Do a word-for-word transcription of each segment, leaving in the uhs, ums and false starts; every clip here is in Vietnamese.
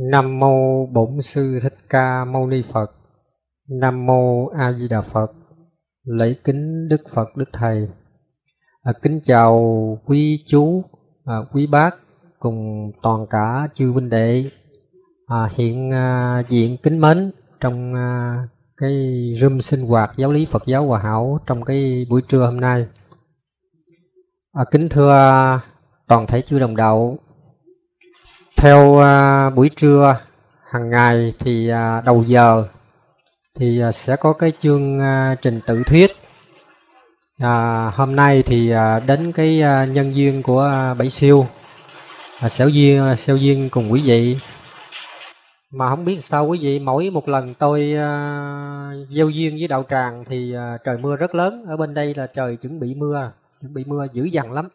Nam mô Bổn Sư Thích Ca Mâu Ni Phật. Nam mô A Di Đà Phật. Lễ kính Đức Phật Đức Thầy. À, kính chào quý chú, à, quý bác cùng toàn cả chư huynh đệ à, hiện à, diện kính mến trong à, cái room sinh hoạt giáo lý Phật giáo Hòa Hảo trong cái buổi trưa hôm nay. À, kính thưa toàn thể chư đồng đạo. Theo à, buổi trưa hàng ngày thì à, đầu giờ thì à, sẽ có cái chương à, trình tự thuyết. À, hôm nay thì à, đến cái à, nhân duyên của à, Bảy Siêu, à, xẻo duyên, xẻo duyên cùng quý vị. Mà không biết sao quý vị, mỗi một lần tôi à, giao duyên với đạo tràng thì à, trời mưa rất lớn. Ở bên đây là trời chuẩn bị mưa, chuẩn bị mưa dữ dằn lắm.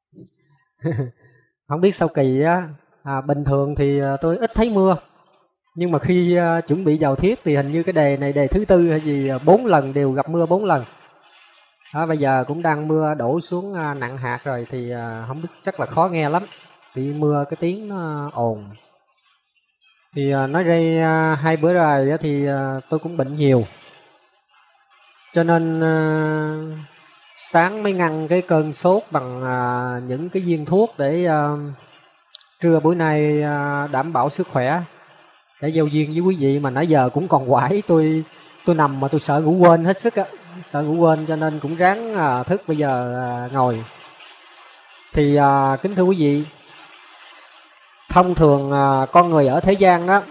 Không biết sao kỳ á. À, bình thường thì tôi ít thấy mưa, nhưng mà khi uh, chuẩn bị vào thuyết thì hình như cái đề này đề thứ tư hay gì bốn lần đều gặp mưa bốn lần. Đó, bây giờ cũng đang mưa đổ xuống uh, nặng hạt rồi thì uh, không biết, chắc là khó nghe lắm vì mưa cái tiếng nó ồn. Thì uh, nói đây uh, hai bữa rồi thì uh, tôi cũng bệnh nhiều, cho nên uh, sáng mới ngăn cái cơn sốt bằng uh, những cái viên thuốc để uh, trưa buổi nay đảm bảo sức khỏe để giao duyên với quý vị. Mà nãy giờ cũng còn quải, tôi tôi nằm mà tôi sợ ngủ quên hết sức á, sợ ngủ quên cho nên cũng ráng thức bây giờ ngồi. Thì kính thưa quý vị, thông thường con người ở thế gian đó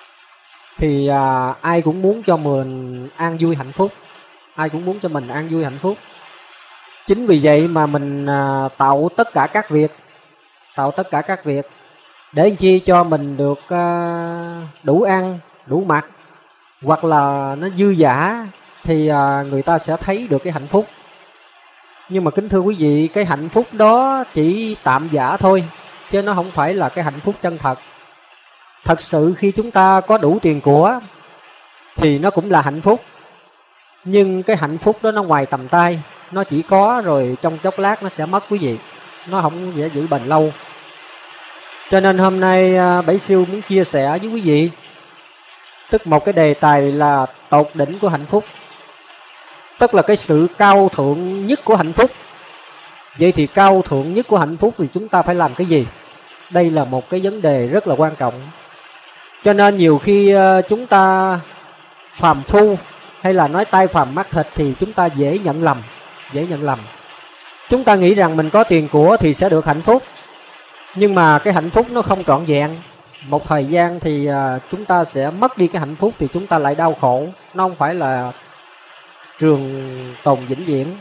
thì ai cũng muốn cho mình an vui hạnh phúc, ai cũng muốn cho mình an vui hạnh phúc. Chính vì vậy mà mình tạo tất cả các việc, tạo tất cả các việc để chi cho mình được uh, đủ ăn, đủ mặc, hoặc là nó dư dả thì uh, người ta sẽ thấy được cái hạnh phúc. Nhưng mà kính thưa quý vị, cái hạnh phúc đó chỉ tạm giả thôi, chứ nó không phải là cái hạnh phúc chân thật. Thật sự khi chúng ta có đủ tiền của thì nó cũng là hạnh phúc, nhưng cái hạnh phúc đó nó ngoài tầm tay, nó chỉ có rồi trong chốc lát nó sẽ mất quý vị, nó không dễ giữ bền lâu. Cho nên hôm nay Bảy Siêu muốn chia sẻ với quý vị tức một cái đề tài là tột đỉnh của hạnh phúc, tức là cái sự cao thượng nhất của hạnh phúc. Vậy thì cao thượng nhất của hạnh phúc thì chúng ta phải làm cái gì? Đây là một cái vấn đề rất là quan trọng. Cho nên nhiều khi chúng ta phàm phu hay là nói tai phàm mắt thịt thì chúng ta dễ nhận lầm, dễ nhận lầm. Chúng ta nghĩ rằng mình có tiền của thì sẽ được hạnh phúc, nhưng mà cái hạnh phúc nó không trọn vẹn. Một thời gian thì chúng ta sẽ mất đi cái hạnh phúc thì chúng ta lại đau khổ. Nó không phải là trường tồn vĩnh viễn.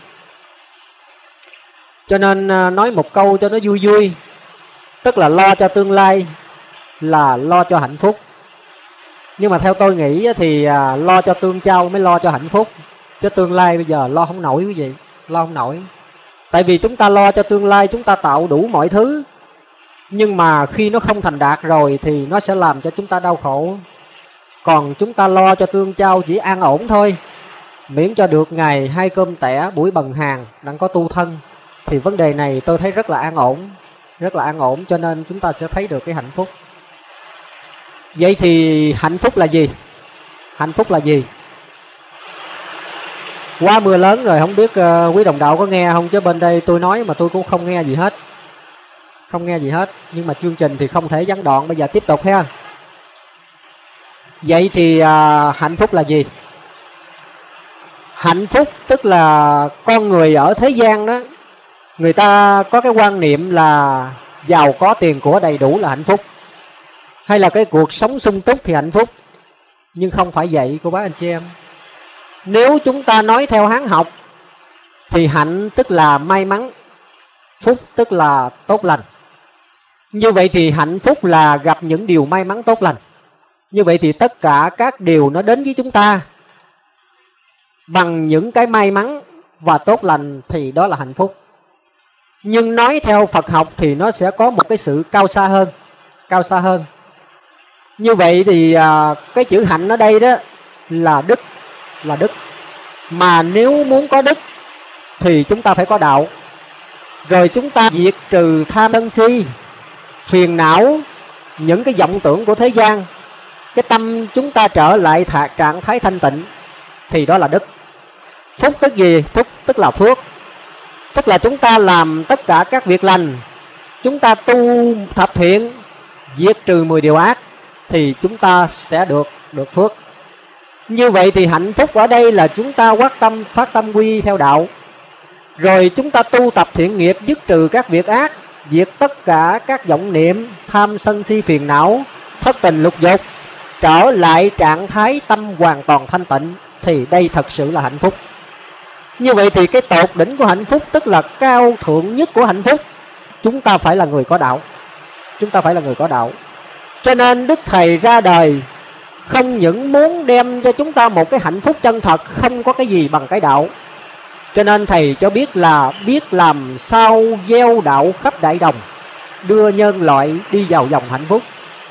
Cho nên nói một câu cho nó vui vui, tức là lo cho tương lai là lo cho hạnh phúc. Nhưng mà theo tôi nghĩ thì lo cho tương trao mới lo cho hạnh phúc, chứ tương lai bây giờ lo không nổi quý vị, lo không nổi. Tại vì chúng ta lo cho tương lai, chúng ta tạo đủ mọi thứ, nhưng mà khi nó không thành đạt rồi thì nó sẽ làm cho chúng ta đau khổ. Còn chúng ta lo cho tương trao chỉ an ổn thôi, miễn cho được ngày hai cơm tẻ buổi bần hàng đang có tu thân, thì vấn đề này tôi thấy rất là an ổn, rất là an ổn. Cho nên chúng ta sẽ thấy được cái hạnh phúc. Vậy thì hạnh phúc là gì? Hạnh phúc là gì? Quá mưa lớn rồi, không biết uh, quý đồng đạo có nghe không, chứ bên đây tôi nói mà tôi cũng không nghe gì hết, không nghe gì hết. Nhưng mà chương trình thì không thể gián đoạn, bây giờ tiếp tục ha. Vậy thì à, hạnh phúc là gì? Hạnh phúc tức là con người ở thế gian đó, người ta có cái quan niệm là giàu có tiền của đầy đủ là hạnh phúc, hay là cái cuộc sống sung túc thì hạnh phúc. Nhưng không phải vậy cô bác anh chị em. Nếu chúng ta nói theo Hán học thì hạnh tức là may mắn, phúc tức là tốt lành. Như vậy thì hạnh phúc là gặp những điều may mắn tốt lành. Như vậy thì tất cả các điều nó đến với chúng ta bằng những cái may mắn và tốt lành thì đó là hạnh phúc. Nhưng nói theo Phật học thì nó sẽ có một cái sự cao xa hơn, cao xa hơn. Như vậy thì à, cái chữ hạnh ở đây đó là đức, là đức. Mà nếu muốn có đức thì chúng ta phải có đạo. Rồi chúng ta diệt trừ tham sân si, phiền não, những cái vọng tưởng của thế gian, cái tâm chúng ta trở lại thạ, trạng thái thanh tịnh, thì đó là đức. Phúc tức gì? Phúc tức là phước. Tức là chúng ta làm tất cả các việc lành, chúng ta tu thập thiện, diệt trừ mười điều ác, thì chúng ta sẽ được được phước. Như vậy thì hạnh phúc ở đây là chúng ta phát tâm phát tâm quy theo đạo, rồi chúng ta tu tập thiện nghiệp, dứt trừ các việc ác, diệt tất cả các vọng niệm tham sân si phiền não, thất tình lục dục, trở lại trạng thái tâm hoàn toàn thanh tịnh, thì đây thật sự là hạnh phúc. Như vậy thì cái tột đỉnh của hạnh phúc, tức là cao thượng nhất của hạnh phúc, chúng ta phải là người có đạo. Chúng ta phải là người có đạo. Cho nên Đức Thầy ra đời không những muốn đem cho chúng ta một cái hạnh phúc chân thật, không có cái gì bằng cái đạo. Cho nên Thầy cho biết là biết làm sao gieo đạo khắp đại đồng, đưa nhân loại đi vào dòng hạnh phúc.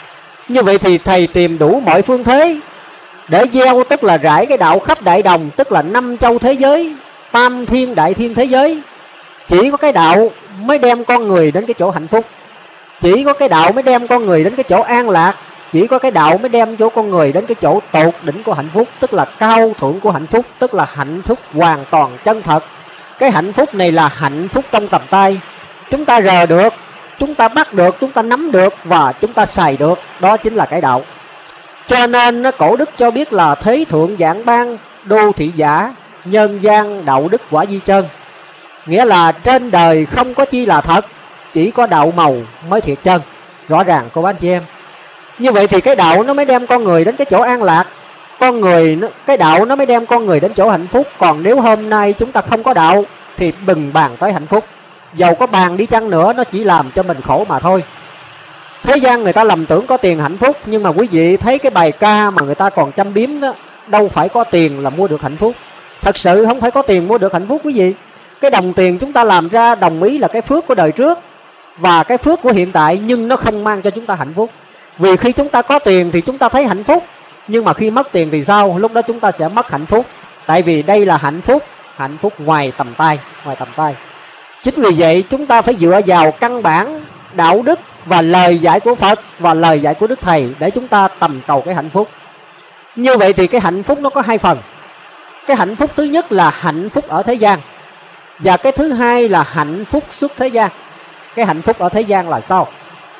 Như vậy thì Thầy tìm đủ mọi phương thế để gieo, tức là rải cái đạo khắp đại đồng, tức là năm châu thế giới, tam thiên đại thiên thế giới. Chỉ có cái đạo mới đem con người đến cái chỗ hạnh phúc, chỉ có cái đạo mới đem con người đến cái chỗ an lạc, chỉ có cái đạo mới đem chỗ con người đến cái chỗ tột đỉnh của hạnh phúc, tức là cao thượng của hạnh phúc, tức là hạnh phúc hoàn toàn chân thật. Cái hạnh phúc này là hạnh phúc trong tầm tay, chúng ta rờ được, chúng ta bắt được, chúng ta nắm được và chúng ta xài được, đó chính là cái đạo. Cho nên cổ đức cho biết là thế thượng giảng ban, đô thị giả, nhân gian đạo đức quả di chân. Nghĩa là trên đời không có chi là thật, chỉ có đạo màu mới thiệt chân. Rõ ràng cô bác anh chị em. Như vậy thì cái đạo nó mới đem con người đến cái chỗ an lạc, con người cái đạo nó mới đem con người đến chỗ hạnh phúc. Còn nếu hôm nay chúng ta không có đạo thì đừng bàn tới hạnh phúc. Dầu có bàn đi chăng nữa, nó chỉ làm cho mình khổ mà thôi. Thế gian người ta lầm tưởng có tiền hạnh phúc, nhưng mà quý vị thấy cái bài ca mà người ta còn châm biếm đó, đâu phải có tiền là mua được hạnh phúc. Thật sự không phải có tiền mua được hạnh phúc quý vị. Cái đồng tiền chúng ta làm ra, đồng ý là cái phước của đời trước và cái phước của hiện tại, nhưng nó không mang cho chúng ta hạnh phúc. Vì khi chúng ta có tiền thì chúng ta thấy hạnh phúc, nhưng mà khi mất tiền thì sao? Lúc đó chúng ta sẽ mất hạnh phúc. Tại vì đây là hạnh phúc, hạnh phúc ngoài tầm tay, ngoài tầm tay. Chính vì vậy chúng ta phải dựa vào căn bản đạo đức và lời dạy của Phật và lời dạy của Đức Thầy để chúng ta tầm cầu cái hạnh phúc. Như vậy thì cái hạnh phúc nó có hai phần. Cái hạnh phúc thứ nhất là hạnh phúc ở thế gian, và cái thứ hai là hạnh phúc xuất thế gian. Cái hạnh phúc ở thế gian là sao?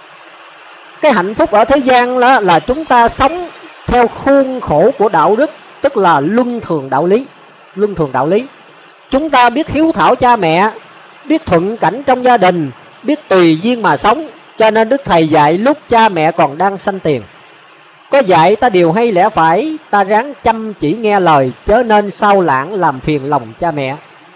Cái hạnh phúc ở thế gian đó là chúng ta sống theo khuôn khổ của đạo đức, tức là luân thường đạo lý. Luân thường đạo lý. Chúng ta biết hiếu thảo cha mẹ, biết thuận cảnh trong gia đình, biết tùy duyên mà sống. Cho nên Đức Thầy dạy lúc cha mẹ còn đang sanh tiền, có dạy ta điều hay lẽ phải, ta ráng chăm chỉ nghe lời, chớ nên sao lãng làm phiền lòng cha mẹ.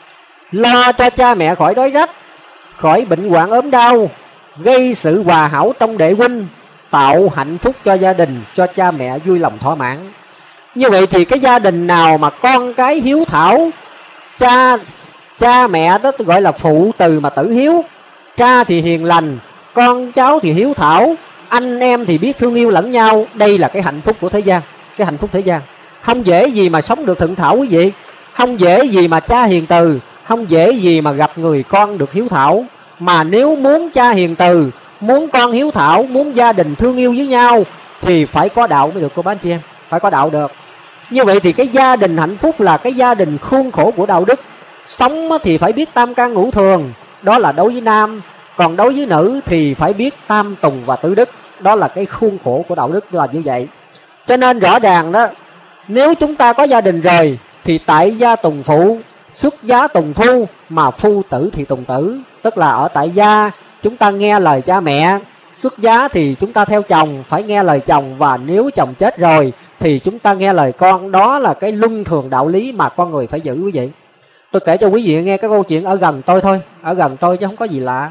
Lo cho cha mẹ khỏi đói rách, khỏi bệnh hoạn ốm đau, gây sự hòa hảo trong đệ huynh, tạo hạnh phúc cho gia đình, cho cha mẹ vui lòng thỏa mãn. Như vậy thì cái gia đình nào mà con cái hiếu thảo, cha cha mẹ đó gọi là phụ từ mà tử hiếu, cha thì hiền lành, con cháu thì hiếu thảo, anh em thì biết thương yêu lẫn nhau, đây là cái hạnh phúc của thế gian. Cái hạnh phúc thế gian không dễ gì mà sống được thuận thảo quý vị, không dễ gì mà cha hiền từ, không dễ gì mà gặp người con được hiếu thảo. Mà nếu muốn cha hiền từ, muốn con hiếu thảo, muốn gia đình thương yêu với nhau thì phải có đạo mới được cô bác anh chị em, phải có đạo được. Như vậy thì cái gia đình hạnh phúc là cái gia đình khuôn khổ của đạo đức. Sống thì phải biết tam can ngũ thường, đó là đối với nam. Còn đối với nữ thì phải biết tam tùng và tứ đức, đó là cái khuôn khổ của đạo đức là như vậy. Cho nên rõ ràng đó, nếu chúng ta có gia đình rồi thì tại gia tùng phụ, xuất giá tùng phu, mà phu tử thì tùng tử. Tức là ở tại gia chúng ta nghe lời cha mẹ, xuất giá thì chúng ta theo chồng, phải nghe lời chồng. Và nếu chồng chết rồi thì chúng ta nghe lời con. Đó là cái luân thường đạo lý mà con người phải giữ quý vị. Tôi kể cho quý vị nghe cái câu chuyện ở gần tôi thôi, ở gần tôi chứ không có gì lạ.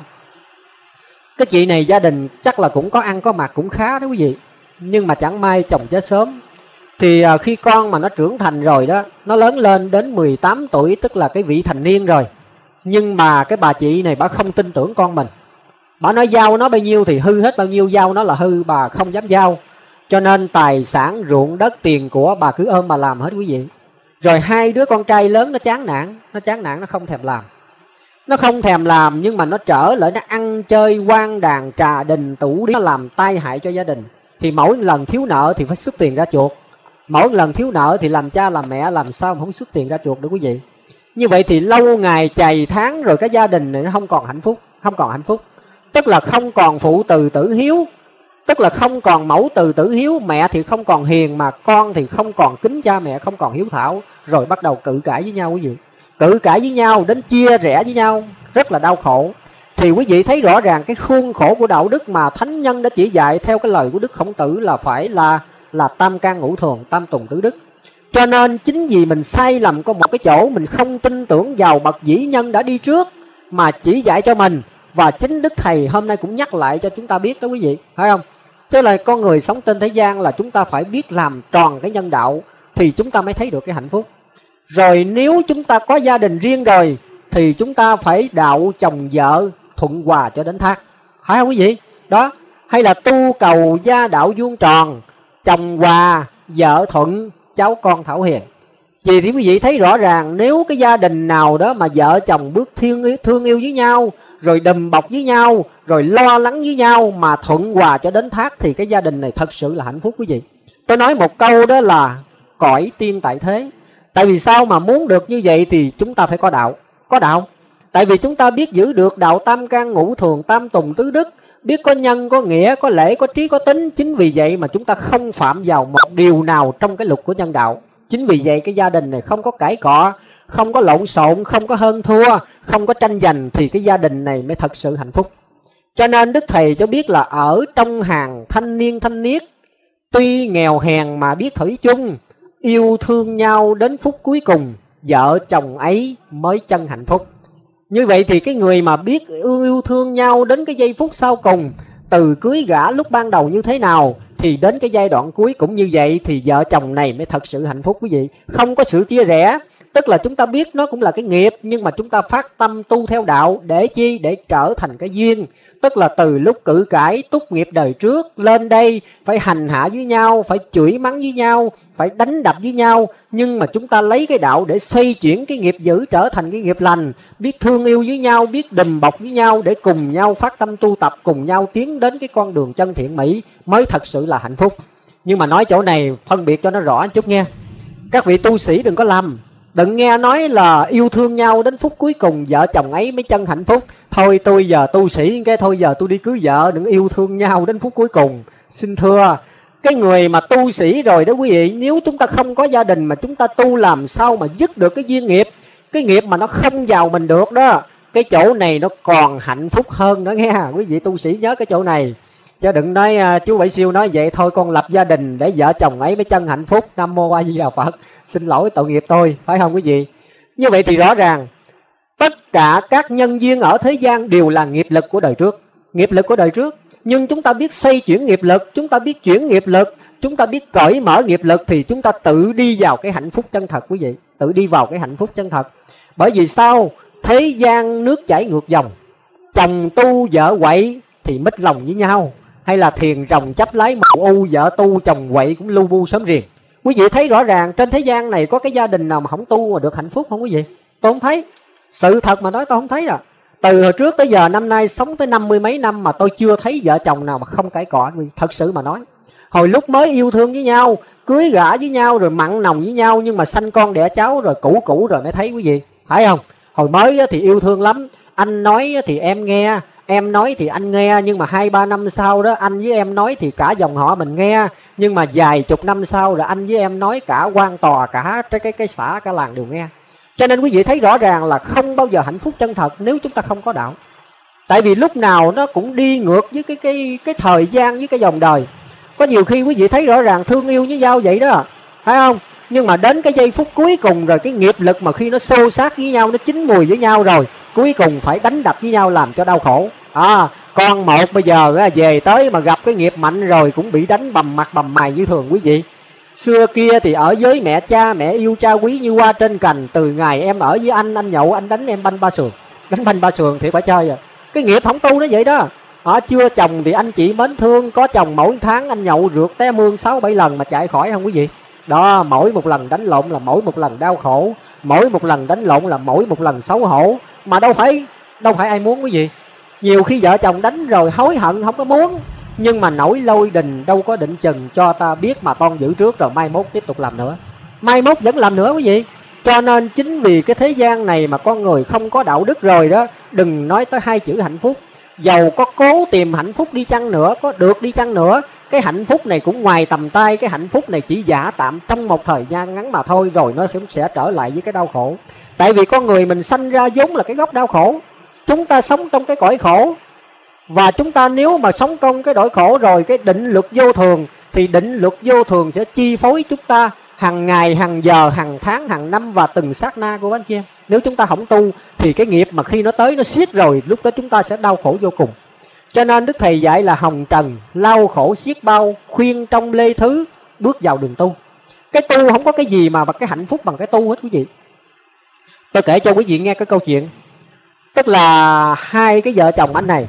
Cái chị này gia đình chắc là cũng có ăn có mặc cũng khá đó quý vị. Nhưng mà chẳng may chồng chết sớm. Thì khi con mà nó trưởng thành rồi đó, nó lớn lên đến mười tám tuổi, tức là cái vị thành niên rồi. Nhưng mà cái bà chị này bà không tin tưởng con mình. Bà nói giao nó bao nhiêu thì hư hết bao nhiêu, giao nó là hư, bà không dám giao. Cho nên tài sản, ruộng đất, tiền của bà cứ ôm bà làm hết quý vị. Rồi hai đứa con trai lớn nó chán nản, nó chán nản nó không thèm làm. Nó không thèm làm nhưng mà nó trở lại, nó ăn chơi quan đàn trà đình tủ điếm, nó làm tai hại cho gia đình. Thì mỗi lần thiếu nợ thì phải xuất tiền ra chuộc. Mỗi lần thiếu nợ thì làm cha làm mẹ làm sao mà không xuất tiền ra chuộc được quý vị. Như vậy thì lâu ngày chày tháng rồi cái gia đình này nó không còn hạnh phúc, không còn hạnh phúc. Tức là không còn phụ từ tử hiếu, tức là không còn mẫu từ tử hiếu, mẹ thì không còn hiền mà con thì không còn kính cha mẹ, không còn hiếu thảo, rồi bắt đầu cự cãi với nhau quý vị. Cự cãi với nhau đến chia rẽ với nhau, rất là đau khổ. Thì quý vị thấy rõ ràng cái khuôn khổ của đạo đức mà thánh nhân đã chỉ dạy theo cái lời của Đức Khổng Tử là phải là là tam can ngũ thường, tam tùng tứ đức. Cho nên chính vì mình sai lầm có một cái chỗ, mình không tin tưởng vào bậc vĩ nhân đã đi trước mà chỉ dạy cho mình. Và chính Đức Thầy hôm nay cũng nhắc lại cho chúng ta biết đó quý vị, phải không? Tức là con người sống trên thế gian là chúng ta phải biết làm tròn cái nhân đạo thì chúng ta mới thấy được cái hạnh phúc. Rồi nếu chúng ta có gia đình riêng rồi thì chúng ta phải đạo chồng vợ thuận hòa cho đến thác, phải không quý vị? Đó, hay là tu cầu gia đạo vuông tròn, chồng hòa, vợ thuận, cháu con thảo hiền. Vì thì quý vị thấy rõ ràng nếu cái gia đình nào đó mà vợ chồng bước thương, thương yêu với nhau, rồi đùm bọc với nhau, rồi lo lắng với nhau mà thuận hòa cho đến thác thì cái gia đình này thật sự là hạnh phúc quý vị. Tôi nói một câu đó là cõi tiên tại thế. Tại vì sao mà muốn được như vậy thì chúng ta phải có đạo. Có đạo. Tại vì chúng ta biết giữ được đạo tam can ngũ thường, tam tùng tứ đức, biết có nhân, có nghĩa, có lễ, có trí, có tính. Chính vì vậy mà chúng ta không phạm vào một điều nào trong cái luật của nhân đạo. Chính vì vậy cái gia đình này không có cãi cọ, không có lộn xộn, không có hơn thua, không có tranh giành thì cái gia đình này mới thật sự hạnh phúc. Cho nên Đức Thầy cho biết là ở trong hàng thanh niên thanh niết, tuy nghèo hèn mà biết thủy chung, yêu thương nhau đến phút cuối cùng, vợ chồng ấy mới chân hạnh phúc. Như vậy thì cái người mà biết yêu thương nhau đến cái giây phút sau cùng, từ cưới gả lúc ban đầu như thế nào thì đến cái giai đoạn cuối cũng như vậy, thì vợ chồng này mới thật sự hạnh phúc quý vị. Không có sự chia rẽ. Tức là chúng ta biết nó cũng là cái nghiệp, nhưng mà chúng ta phát tâm tu theo đạo để chi? Để trở thành cái duyên. Tức là từ lúc cự cãi túc nghiệp đời trước lên đây phải hành hạ với nhau, phải chửi mắng với nhau, phải đánh đập với nhau, nhưng mà chúng ta lấy cái đạo để xoay chuyển cái nghiệp dữ trở thành cái nghiệp lành, biết thương yêu với nhau, biết đùm bọc với nhau để cùng nhau phát tâm tu tập, cùng nhau tiến đến cái con đường chân thiện mỹ mới thật sự là hạnh phúc. Nhưng mà nói chỗ này phân biệt cho nó rõ chút nghe. Các vị tu sĩ đừng có lầm. Đừng nghe nói là yêu thương nhau đến phút cuối cùng vợ chồng ấy mới chân hạnh phúc. Thôi tôi giờ tu sĩ cái thôi giờ tôi đi cưới vợ, đừng yêu thương nhau đến phút cuối cùng. Xin thưa, cái người mà tu sĩ rồi đó quý vị, nếu chúng ta không có gia đình mà chúng ta tu làm sao mà dứt được cái duyên nghiệp, cái nghiệp mà nó không vào mình được đó, cái chỗ này nó còn hạnh phúc hơn nữa nghe. Quý vị tu sĩ nhớ cái chỗ này. Chứ đừng nói uh, chú Bảy Siêu nói vậy thôi con lập gia đình để vợ chồng ấy mới chân hạnh phúc. Nam Mô A Di Đà Phật. Xin lỗi tội nghiệp tôi, phải không quý vị? Như vậy thì rõ ràng tất cả các nhân duyên ở thế gian đều là nghiệp lực của đời trước. Nghiệp lực của đời trước. Nhưng chúng ta biết xoay chuyển nghiệp lực, chúng ta biết chuyển nghiệp lực, chúng ta biết cởi mở nghiệp lực thì chúng ta tự đi vào cái hạnh phúc chân thật quý vị. Tự đi vào cái hạnh phúc chân thật. Bởi vì sao? Thế gian nước chảy ngược dòng. Chồng tu vợ quậy thì mít lòng với nhau. Hay là thiền rồng chấp lái mậu u, vợ tu chồng quậy cũng lu bu sớm riêng. Quý vị thấy rõ ràng trên thế gian này có cái gia đình nào mà không tu mà được hạnh phúc không quý vị? Tôi không thấy. Sự thật mà nói tôi không thấy rồi. Từ hồi trước tới giờ năm nay sống tới năm mươi mấy năm mà tôi chưa thấy vợ chồng nào mà không cãi cọ. Thật sự mà nói. Hồi lúc mới yêu thương với nhau, cưới gả với nhau rồi mặn nồng với nhau, nhưng mà sanh con đẻ cháu rồi cũ cũ rồi mới thấy quý vị. Phải không? Hồi mới thì yêu thương lắm. Anh nói thì em nghe, em nói thì anh nghe, nhưng mà hai ba năm sau đó anh với em nói thì cả dòng họ mình nghe, nhưng mà vài chục năm sau rồi anh với em nói cả quan tòa, cả cái cái cái xã, cả làng đều nghe. Cho nên quý vị thấy rõ ràng là không bao giờ hạnh phúc chân thật nếu chúng ta không có đạo. Tại vì lúc nào nó cũng đi ngược với cái cái cái thời gian, với cái dòng đời. Có nhiều khi quý vị thấy rõ ràng thương yêu với nhau vậy đó, phải không? Nhưng mà đến cái giây phút cuối cùng rồi cái nghiệp lực mà khi nó xô xát với nhau, nó chín mùi với nhau rồi, cuối cùng phải đánh đập với nhau làm cho đau khổ. À, con một bây giờ về tới mà gặp cái nghiệp mạnh rồi cũng bị đánh bầm mặt bầm mày như thường quý vị. Xưa kia thì ở với mẹ cha, mẹ yêu cha quý như hoa trên cành. Từ ngày em ở với anh, anh nhậu anh đánh em banh ba sườn. Đánh banh ba sườn thì phải chơi rồi. Cái nghiệp không tu nó vậy đó. Ở chưa chồng thì anh chị mến thương, có chồng mỗi tháng anh nhậu rượt té mương sáu bảy lần mà chạy khỏi không quý vị? Đó, mỗi một lần đánh lộn là mỗi một lần đau khổ, mỗi một lần đánh lộn là mỗi một lần xấu hổ. Mà đâu phải đâu phải ai muốn quý vị. Nhiều khi vợ chồng đánh rồi hối hận không có muốn, nhưng mà nổi lôi đình đâu có định chừng cho ta biết mà toan giữ trước rồi mai mốt tiếp tục làm nữa, mai mốt vẫn làm nữa quý vị. Cho nên chính vì cái thế gian này mà con người không có đạo đức rồi đó, đừng nói tới hai chữ hạnh phúc. Dầu có cố tìm hạnh phúc đi chăng nữa, có được đi chăng nữa, cái hạnh phúc này cũng ngoài tầm tay. Cái hạnh phúc này chỉ giả tạm trong một thời gian ngắn mà thôi, rồi nó cũng sẽ trở lại với cái đau khổ. Tại vì con người mình sanh ra vốn là cái gốc đau khổ. Chúng ta sống trong cái cõi khổ, và chúng ta nếu mà sống trong cái cõi khổ rồi, cái định luật vô thường, thì định luật vô thường sẽ chi phối chúng ta hàng ngày, hàng giờ, hàng tháng, hàng năm và từng sát na của anh chị em. Nếu chúng ta không tu thì cái nghiệp mà khi nó tới nó xiết rồi, lúc đó chúng ta sẽ đau khổ vô cùng. Cho nên Đức Thầy dạy là hồng trần lau khổ xiết bao, khuyên trong lê thứ bước vào đường tu. Cái tu không có cái gì mà bằng cái hạnh phúc bằng cái tu hết quý vị. Tôi kể cho quý vị nghe cái câu chuyện. Tức là hai cái vợ chồng anh này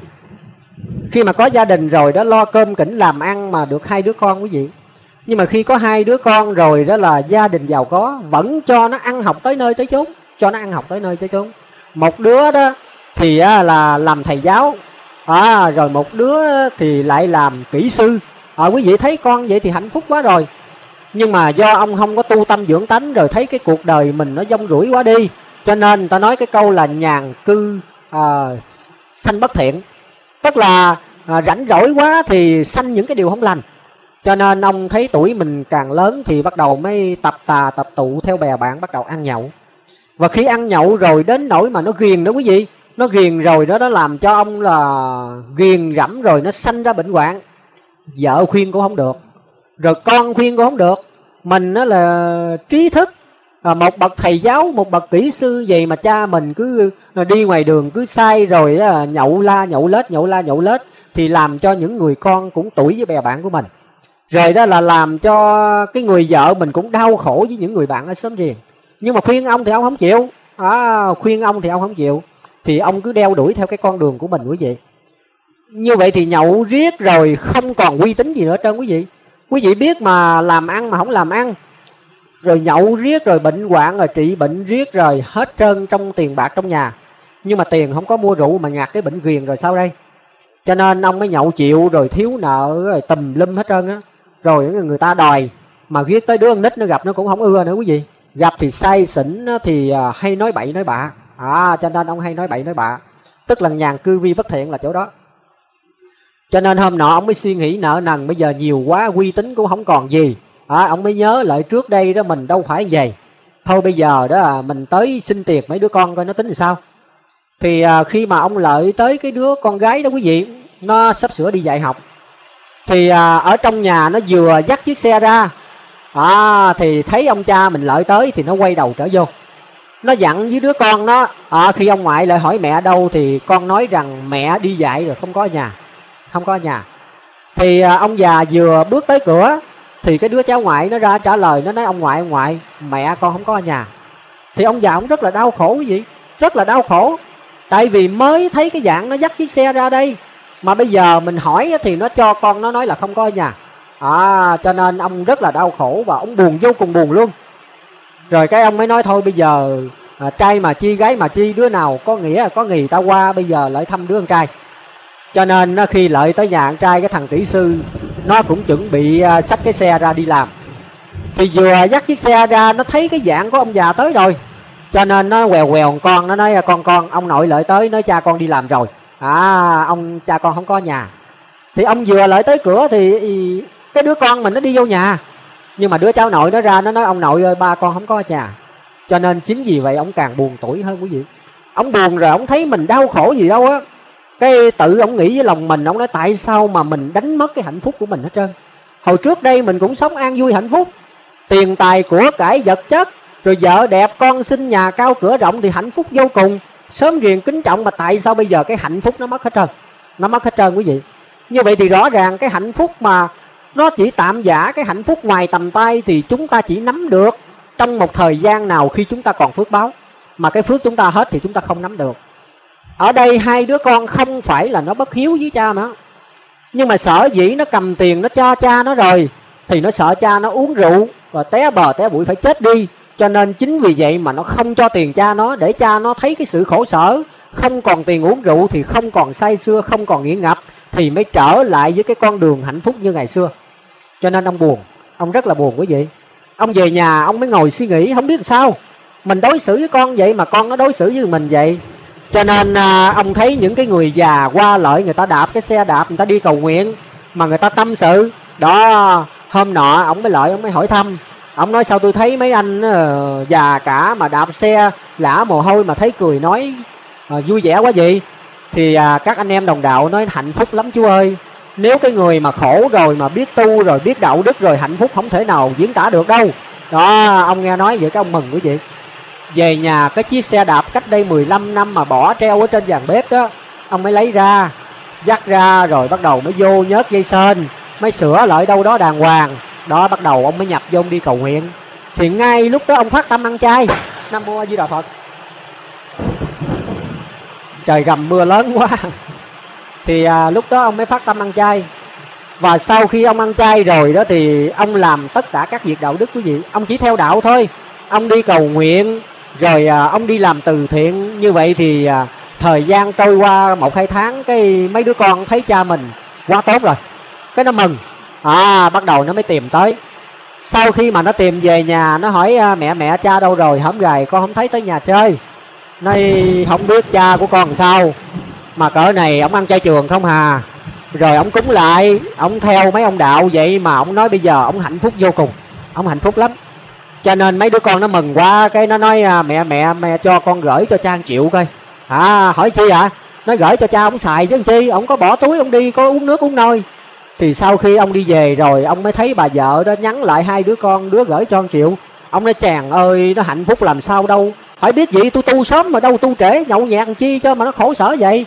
khi mà có gia đình rồi đó, lo cơm kỉnh làm ăn mà được hai đứa con quý vị. Nhưng mà khi có hai đứa con rồi đó là gia đình giàu có, vẫn cho nó ăn học tới nơi tới chốn, cho nó ăn học tới nơi tới chốn. Một đứa đó thì là làm thầy giáo, à, rồi một đứa thì lại làm kỹ sư. À, quý vị thấy con vậy thì hạnh phúc quá rồi. Nhưng mà do ông không có tu tâm dưỡng tánh, rồi thấy cái cuộc đời mình nó dông rủi quá đi, cho nên người ta nói cái câu là nhàn cư à, sanh bất thiện. Tức là à, rảnh rỗi quá thì sanh những cái điều không lành. Cho nên ông thấy tuổi mình càng lớn thì bắt đầu mới tập tà tập tụ theo bè bạn, bắt đầu ăn nhậu. Và khi ăn nhậu rồi đến nỗi mà nó ghiền đó quý vị, nó ghiền rồi đó, nó làm cho ông là ghiền rẫm rồi nó sanh ra bệnh hoạn. Vợ khuyên cũng không được, rồi con khuyên cũng không được. Mình đó là trí thức, à, một bậc thầy giáo, một bậc kỹ sư vậy mà cha mình cứ đi ngoài đường cứ sai rồi đó, nhậu la nhậu lết, nhậu la nhậu lết, thì làm cho những người con cũng tuổi với bè bạn của mình. Rồi đó là làm cho cái người vợ mình cũng đau khổ với những người bạn ở xóm riêng. Nhưng mà khuyên ông thì ông không chịu, à, khuyên ông thì ông không chịu, thì ông cứ đeo đuổi theo cái con đường của mình quý vị. Như vậy thì nhậu riết rồi không còn uy tín gì nữa trơn quý vị. Quý vị biết mà làm ăn mà không làm ăn, rồi nhậu riết rồi bệnh hoạn rồi trị bệnh riết rồi hết trơn trong tiền bạc trong nhà. Nhưng mà tiền không có mua rượu mà ngạt cái bệnh ghiền rồi sao đây? Cho nên ông mới nhậu chịu rồi thiếu nợ rồi tùm lum hết trơn á. Rồi người ta đòi mà ghét tới đứa con nít nó gặp nó cũng không ưa nữa quý vị. Gặp thì say xỉn thì hay nói bậy nói bạ. À, cho nên ông hay nói bậy nói bạ. Tức là nhàn cư vi bất thiện là chỗ đó. Cho nên hôm nọ ông mới suy nghĩ nợ nần bây giờ nhiều quá, uy tín cũng không còn gì. À, ông mới nhớ lại trước đây đó mình đâu phải vậy. Thôi bây giờ đó mình tới xin tiền mấy đứa con coi nó tính thì sao. Thì à, khi mà ông Lợi tới cái đứa con gái đó quý vị, nó sắp sửa đi dạy học, thì à, ở trong nhà nó vừa dắt chiếc xe ra, à, thì thấy ông cha mình Lợi tới thì nó quay đầu trở vô. Nó dặn với đứa con nó, à, khi ông ngoại lại hỏi mẹ đâu thì con nói rằng mẹ đi dạy rồi không có ở nhà. Không có ở nhà. Thì à, ông già vừa bước tới cửa thì cái đứa cháu ngoại nó ra trả lời, nó nói ông ngoại, ông ngoại, mẹ con không có ở nhà. Thì ông già ông rất là đau khổ quý vị, rất là đau khổ. Tại vì mới thấy cái dạng nó dắt chiếc xe ra đây, mà bây giờ mình hỏi thì nó cho con nó nói là không có ở nhà. À, cho nên ông rất là đau khổ và ông buồn, vô cùng buồn luôn. Rồi cái ông mới nói thôi bây giờ à, trai mà chi gái mà chi, đứa nào có nghĩa có nghỉ ta qua, bây giờ lại thăm đứa con trai. Cho nên khi Lợi tới nhà con trai, cái thằng kỹ sư nó cũng chuẩn bị uh, xách cái xe ra đi làm. Thì vừa dắt chiếc xe ra nó thấy cái dạng của ông già tới rồi, cho nên nó quèo quèo con, nó nói con con ông nội Lợi tới, nói cha con đi làm rồi. À, ông cha con không có nhà. Thì ông vừa Lợi tới cửa thì cái đứa con mình nó đi vô nhà, nhưng mà đứa cháu nội nó ra nó nói ông nội ơi ba con không có nhà. Cho nên chính vì vậy ông càng buồn tủi hơn quý vị. Ông buồn rồi ông thấy mình đau khổ gì đâu á. Cái tự ông nghĩ với lòng mình, ông nói tại sao mà mình đánh mất cái hạnh phúc của mình hết trơn. Hồi trước đây mình cũng sống an vui hạnh phúc, tiền tài của cải vật chất, rồi vợ đẹp con xinh nhà cao cửa rộng thì hạnh phúc vô cùng, sớm riêng kính trọng, mà tại sao bây giờ cái hạnh phúc nó mất hết trơn. Nó mất hết trơn quý vị. Như vậy thì rõ ràng cái hạnh phúc mà nó chỉ tạm giả, cái hạnh phúc ngoài tầm tay thì chúng ta chỉ nắm được trong một thời gian nào khi chúng ta còn phước báo, mà cái phước chúng ta hết thì chúng ta không nắm được. Ở đây hai đứa con không phải là nó bất hiếu với cha nó, nhưng mà sợ dĩ nó cầm tiền nó cho cha nó rồi thì nó sợ cha nó uống rượu và té bờ té bụi phải chết đi. Cho nên chính vì vậy mà nó không cho tiền cha nó, để cha nó thấy cái sự khổ sở không còn tiền uống rượu thì không còn say sưa, không còn nghiện ngập, thì mới trở lại với cái con đường hạnh phúc như ngày xưa. Cho nên ông buồn, ông rất là buồn quý vị. Ông về nhà ông mới ngồi suy nghĩ không biết sao mình đối xử với con vậy mà con nó đối xử với mình vậy. Cho nên à, ông thấy những cái người già qua lại, người ta đạp cái xe đạp, người ta đi cầu nguyện mà người ta tâm sự đó. Hôm nọ ông mới lại ông mới hỏi thăm, ông nói sao tôi thấy mấy anh uh, già cả mà đạp xe lã mồ hôi mà thấy cười nói uh, vui vẻ quá vậy. Thì uh, các anh em đồng đạo nói hạnh phúc lắm chú ơi. Nếu cái người mà khổ rồi mà biết tu rồi, biết đạo đức rồi, hạnh phúc không thể nào diễn tả được đâu. Đó, ông nghe nói vậy cái ông mừng quý vị. Về nhà cái chiếc xe đạp cách đây mười lăm năm mà bỏ treo ở trên giàn bếp đó, ông mới lấy ra, dắt ra rồi bắt đầu mới vô nhớt dây sên, mới sửa lại đâu đó đàng hoàng. Đó, bắt đầu ông mới nhập vô, ông đi cầu nguyện. Thì ngay lúc đó ông phát tâm ăn chay. Nam Mô A Di Đà Phật. Trời gầm mưa lớn quá. Thì à, lúc đó ông mới phát tâm ăn chay. Và sau khi ông ăn chay rồi đó thì ông làm tất cả các việc đạo đức quý vị. Ông chỉ theo đạo thôi. Ông đi cầu nguyện, rồi à, ông đi làm từ thiện. Như vậy thì à, thời gian trôi qua một hai tháng, cái mấy đứa con thấy cha mình quá tốt rồi, cái nó mừng. À, bắt đầu nó mới tìm tới. Sau khi mà nó tìm về nhà, nó hỏi à, mẹ mẹ cha đâu rồi, hổm gài con không thấy tới nhà chơi. Nói không biết cha của con làm sao mà cỡ này ông ăn chay trường không hà. Rồi ông cúng lại, ông theo mấy ông đạo vậy mà ông nói bây giờ ông hạnh phúc vô cùng, ông hạnh phúc lắm. Cho nên mấy đứa con nó mừng quá, cái nó nói à, mẹ mẹ mẹ cho con gửi cho cha một triệu coi. À, hỏi chi ạ? À? Nói gửi cho cha ông xài chứ chi, ông có bỏ túi ông đi, có uống nước uống nôi. Thì sau khi ông đi về rồi, ông mới thấy bà vợ đó nhắn lại hai đứa con, đứa gửi cho một triệu. Ông nói chàng ơi, nó hạnh phúc làm sao đâu. Phải biết vậy, tôi tu sớm mà đâu tu trễ, nhậu nhẹt làm chi cho mà nó khổ sở vậy.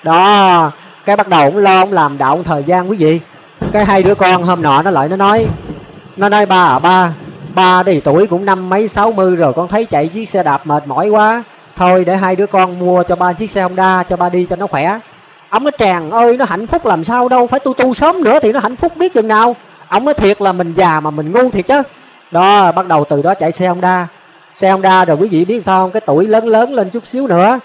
Đó, cái bắt đầu ông lo, ông làm đạo một thời gian quý vị. Cái hai đứa con hôm nọ nó lại nó nói, nó nói ba à ba, ba đây tuổi cũng năm mấy sáu mươi rồi, con thấy chạy chiếc xe đạp mệt mỏi quá, thôi để hai đứa con mua cho ba chiếc xe Honda cho ba đi cho nó khỏe. Ông nói tràng ơi, nó hạnh phúc làm sao đâu, phải tu tu sớm nữa thì nó hạnh phúc biết chừng nào. Ông nói thiệt là mình già mà mình ngu thiệt chứ. Đó, bắt đầu từ đó chạy xe Honda. Xe Honda rồi quý vị biết sao không, cái tuổi lớn lớn lên chút xíu nữa.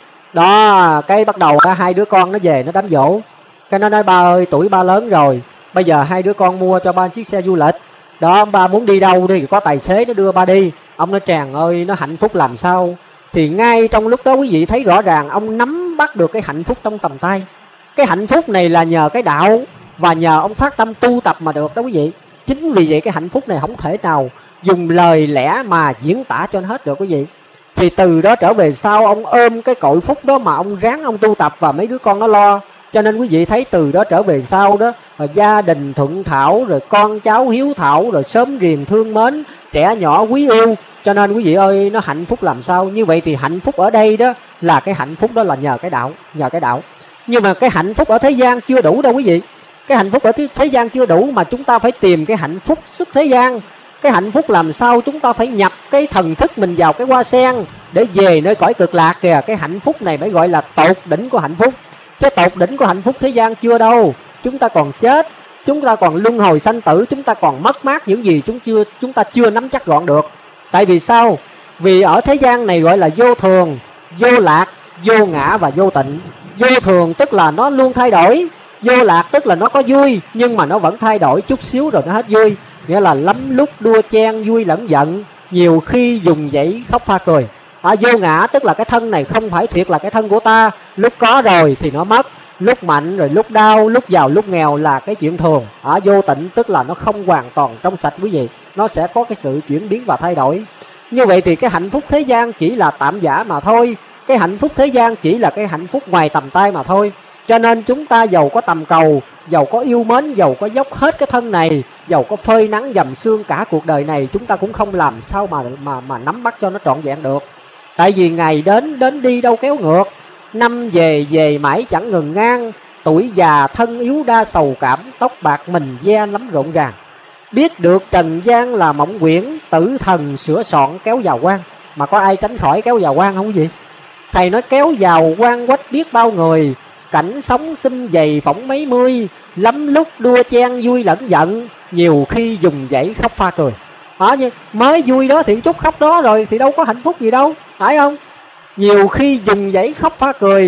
Đó, cái bắt đầu cả hai đứa con nó về nó đám dỗ. Cái nó nói ba ơi, tuổi ba lớn rồi, bây giờ hai đứa con mua cho ba chiếc xe du lịch. Đó, ba muốn đi đâu đi có tài xế nó đưa ba đi. Ông nói tràng ơi, nó hạnh phúc làm sao. Thì ngay trong lúc đó quý vị thấy rõ ràng ông nắm bắt được cái hạnh phúc trong tầm tay. Cái hạnh phúc này là nhờ cái đạo và nhờ ông phát tâm tu tập mà được đó quý vị. Chính vì vậy cái hạnh phúc này không thể nào dùng lời lẽ mà diễn tả cho nó hết được quý vị. Thì từ đó trở về sau ông ôm cái cội phúc đó mà ông ráng ông tu tập và mấy đứa con nó lo. Cho nên quý vị thấy từ đó trở về sau đó, rồi gia đình thuận thảo, rồi con cháu hiếu thảo, rồi sớm riềng thương mến, trẻ nhỏ quý yêu. Cho nên quý vị ơi, nó hạnh phúc làm sao. Như vậy thì hạnh phúc ở đây đó là cái hạnh phúc đó là nhờ cái đạo, nhờ cái đạo. Nhưng mà cái hạnh phúc ở thế gian chưa đủ đâu quý vị. Cái hạnh phúc ở thế, thế gian chưa đủ mà chúng ta phải tìm cái hạnh phúc xuất thế gian. Cái hạnh phúc làm sao chúng ta phải nhập cái thần thức mình vào cái hoa sen để về nơi cõi cực lạc kìa. Cái hạnh phúc này mới gọi là tột đỉnh của hạnh phúc. Chứ tột đỉnh của hạnh phúc thế gian chưa đâu. Chúng ta còn chết, chúng ta còn luân hồi sanh tử, chúng ta còn mất mát những gì chúng chưa chúng ta chưa nắm chắc gọn được. Tại vì sao? Vì ở thế gian này gọi là vô thường, vô lạc, vô ngã và vô tịnh. Vô thường tức là nó luôn thay đổi, vô lạc tức là nó có vui nhưng mà nó vẫn thay đổi chút xíu rồi nó hết vui. Nghĩa là lắm lúc đua chen vui lẫn giận, nhiều khi dùng dãy khóc pha cười. À, vô ngã tức là cái thân này không phải thiệt là cái thân của ta, lúc có rồi thì nó mất, lúc mạnh rồi lúc đau, lúc giàu lúc nghèo là cái chuyện thường. À, vô tịnh tức là nó không hoàn toàn trong sạch quý vị, nó sẽ có cái sự chuyển biến và thay đổi. Như vậy thì cái hạnh phúc thế gian chỉ là tạm giả mà thôi. Cái hạnh phúc thế gian chỉ là cái hạnh phúc ngoài tầm tay mà thôi. Cho nên chúng ta giàu có tầm cầu, giàu có yêu mến, giàu có dốc hết cái thân này, giàu có phơi nắng dầm sương cả cuộc đời này, chúng ta cũng không làm sao mà mà mà nắm bắt cho nó trọn vẹn được. Tại vì ngày đến đến đi đâu kéo ngược, năm về về mãi chẳng ngừng ngang, tuổi già thân yếu đa sầu cảm, tóc bạc mình ve lắm rộn ràng. Biết được trần gian là mộng quyển, tử thần sửa soạn kéo vào quan. Mà có ai tránh khỏi kéo vào quan không quý vị? Thầy nói kéo vào quan quách biết bao người, cảnh sống xinh dày phỏng mấy mươi, lắm lúc đua chen vui lẫn giận, nhiều khi dùng dãy khóc pha cười. Đó, như mới vui đó thì chút khóc đó rồi thì đâu có hạnh phúc gì đâu, phải không? Nhiều khi dùng dãy khóc pha cười,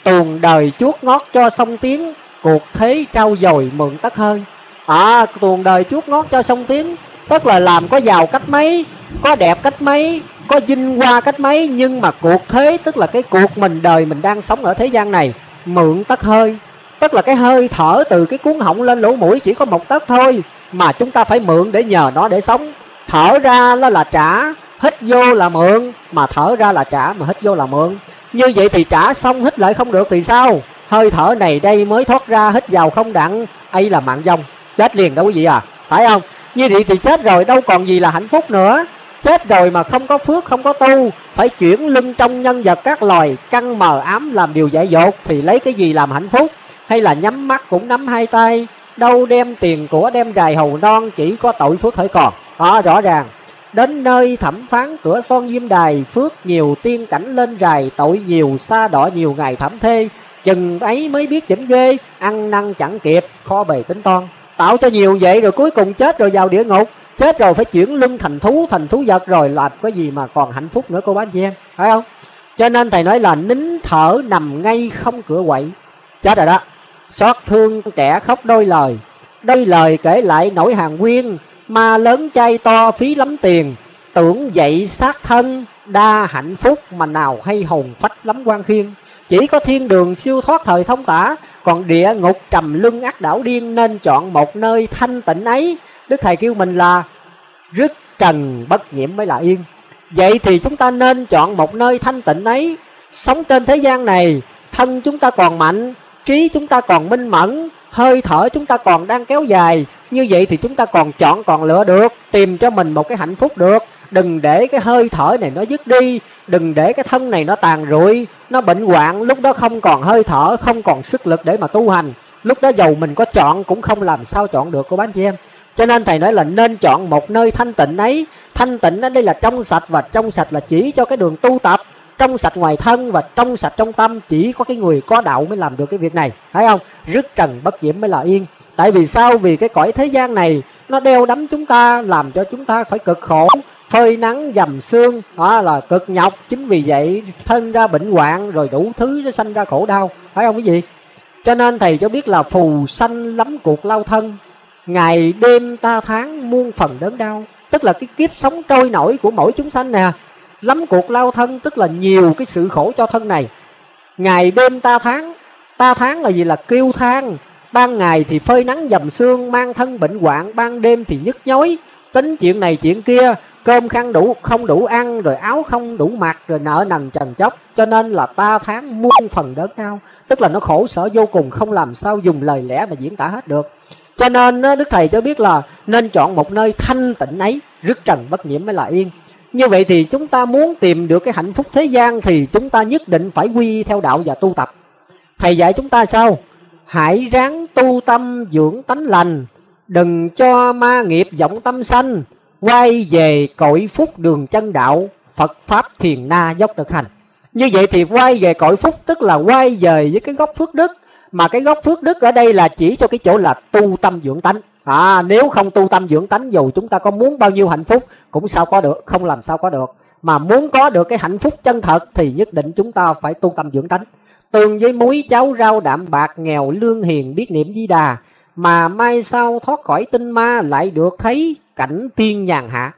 tuồng đời chuốt ngót cho sông Tiến, cuộc thế trao dồi mượn tất hơi. À, tuồng đời chuốt ngót cho sông Tiến, tức là làm có giàu cách mấy, có đẹp cách mấy, có vinh hoa cách mấy, nhưng mà cuộc thế, tức là cái cuộc mình đời mình đang sống ở thế gian này, mượn tất hơi. Tức là cái hơi thở từ cái cuống họng lên lỗ mũi chỉ có một tấc thôi, mà chúng ta phải mượn để nhờ nó để sống. Thở ra đó là trả, hít vô là mượn, mà thở ra là trả, mà hít vô là mượn. Như vậy thì trả xong hít lại không được thì sao? Hơi thở này đây mới thoát ra, hít vào không đặng, ấy là mạng vong, chết liền đâu quý vị à, phải không? Như vậy thì chết rồi đâu còn gì là hạnh phúc nữa. Chết rồi mà không có phước, không có tu, phải chuyển lưng trong nhân vật các loài, căng mờ ám làm điều dại dột, thì lấy cái gì làm hạnh phúc? Hay là nhắm mắt cũng nắm hai tay, đâu đem tiền của đem rài hầu non, chỉ có tội phước hỡi còn. Đó, rõ ràng. Đến nơi thẩm phán cửa son diêm đài, phước nhiều tiên cảnh lên rài, tội nhiều xa đỏ nhiều ngày thẩm thê. Chừng ấy mới biết chỉnh ghê, ăn năn chẳng kịp, khó bề tính toan. Tạo cho nhiều vậy rồi cuối cùng chết rồi vào địa ngục. Chết rồi phải chuyển lưng thành thú, thành thú vật rồi, làm cái gì mà còn hạnh phúc nữa cô bác chị em, phải không? Cho nên thầy nói là nín thở nằm ngay không cửa quậy. Chết rồi đó. Xót thương kẻ khóc đôi lời, đôi lời kể lại nỗi hàng quyên, ma lớn chay to phí lắm tiền, tưởng dậy sát thân đa hạnh phúc, mà nào hay hồn phách lắm quan khiên. Chỉ có thiên đường siêu thoát thời thông tả, còn địa ngục trầm luân ác đảo điên, nên chọn một nơi thanh tịnh ấy. Đức Thầy kêu mình là rứt trần bất nhiễm mới là yên. Vậy thì chúng ta nên chọn một nơi thanh tịnh ấy. Sống trên thế gian này, thân chúng ta còn mạnh, trí chúng ta còn minh mẫn, hơi thở chúng ta còn đang kéo dài. Như vậy thì chúng ta còn chọn, còn lựa được, tìm cho mình một cái hạnh phúc được. Đừng để cái hơi thở này nó dứt đi, đừng để cái thân này nó tàn rụi, nó bệnh hoạn, lúc đó không còn hơi thở, không còn sức lực để mà tu hành. Lúc đó dầu mình có chọn cũng không làm sao chọn được cô bác chị em. Cho nên thầy nói là nên chọn một nơi thanh tịnh ấy. Thanh tịnh ở đây là trong sạch, và trong sạch là chỉ cho cái đường tu tập. Trong sạch ngoài thân và trong sạch trong tâm, chỉ có cái người có đạo mới làm được cái việc này, thấy không? Rứt trần bất nhiễm mới là yên. Tại vì sao? Vì cái cõi thế gian này nó đeo đắm chúng ta, làm cho chúng ta phải cực khổ, phơi nắng dầm sương, đó là cực nhọc. Chính vì vậy thân ra bệnh hoạn, rồi đủ thứ nó sanh ra khổ đau, phải không quý vị? Cho nên thầy cho biết là phù sanh lắm cuộc lao thân, ngày đêm ta tháng muôn phần đớn đau. Tức là cái kiếp sống trôi nổi của mỗi chúng sanh nè, lắm cuộc lao thân, tức là nhiều cái sự khổ cho thân này. Ngày đêm ta tháng, ta tháng là gì? Là kêu than. Ban ngày thì phơi nắng dầm sương, mang thân bệnh hoạn, ban đêm thì nhức nhối, tính chuyện này chuyện kia, cơm khăn đủ không đủ ăn, rồi áo không đủ mặc, rồi nợ nần trần chốc. Cho nên là ta tháng muôn phần đớn đau, tức là nó khổ sở vô cùng, không làm sao dùng lời lẽ mà diễn tả hết được. Cho nên Đức Thầy cho biết là nên chọn một nơi thanh tịnh ấy, rứt trần bất nhiễm mới là yên. Như vậy thì chúng ta muốn tìm được cái hạnh phúc thế gian thì chúng ta nhất định phải quy theo đạo và tu tập. Thầy dạy chúng ta sao? Hãy ráng tu tâm dưỡng tánh lành, đừng cho ma nghiệp vọng tâm sanh, quay về cội phúc đường chân đạo, Phật Pháp thiền na dốc thực hành. Như vậy thì quay về cội phúc, tức là quay về với cái gốc phước đức. Mà cái gốc phước đức ở đây là chỉ cho cái chỗ là tu tâm dưỡng tánh. À, nếu không tu tâm dưỡng tánh, dù chúng ta có muốn bao nhiêu hạnh phúc cũng sao có được, không làm sao có được. Mà muốn có được cái hạnh phúc chân thật thì nhất định chúng ta phải tu tâm dưỡng tánh. Tương với muối cháo rau đạm bạc, nghèo lương hiền biết niệm Di Đà, mà mai sau thoát khỏi tinh ma lại được thấy cảnh tiên nhàn hạ.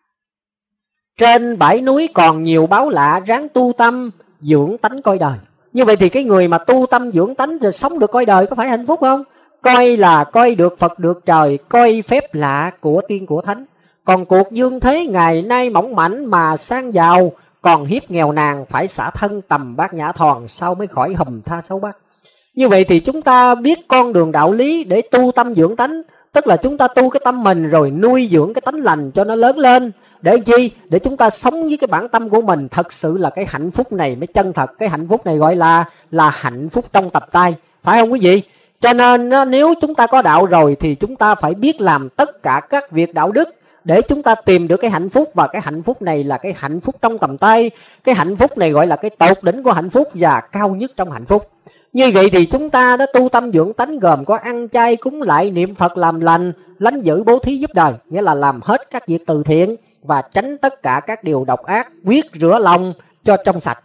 Trên bãi núi còn nhiều báu lạ, ráng tu tâm dưỡng tánh coi đời. Như vậy thì cái người mà tu tâm dưỡng tánh rồi sống được coi đời có phải hạnh phúc không? Coi là coi được Phật được trời, coi phép lạ của tiên của thánh. Còn cuộc dương thế ngày nay mỏng mảnh mà sang giàu, còn hiếp nghèo nàn phải xả thân tầm bát nhã thòn, sao mới khỏi hùm tha xấu bát. Như vậy thì chúng ta biết con đường đạo lý để tu tâm dưỡng tánh, tức là chúng ta tu cái tâm mình rồi nuôi dưỡng cái tánh lành cho nó lớn lên. Để chi? Để chúng ta sống với cái bản tâm của mình. Thật sự là cái hạnh phúc này mới chân thật. Cái hạnh phúc này gọi là là hạnh phúc trong tập tay, phải không quý vị? Cho nên nếu chúng ta có đạo rồi thì chúng ta phải biết làm tất cả các việc đạo đức để chúng ta tìm được cái hạnh phúc. Và cái hạnh phúc này là cái hạnh phúc trong tầm tay. Cái hạnh phúc này gọi là cái tột đỉnh của hạnh phúc và cao nhất trong hạnh phúc. Như vậy thì chúng ta đã tu tâm dưỡng tánh, gồm có ăn chay cúng lại, niệm Phật làm lành, lánh dữ bố thí giúp đời, nghĩa là làm hết các việc từ thiện và tránh tất cả các điều độc ác, quyết rửa lòng cho trong sạch.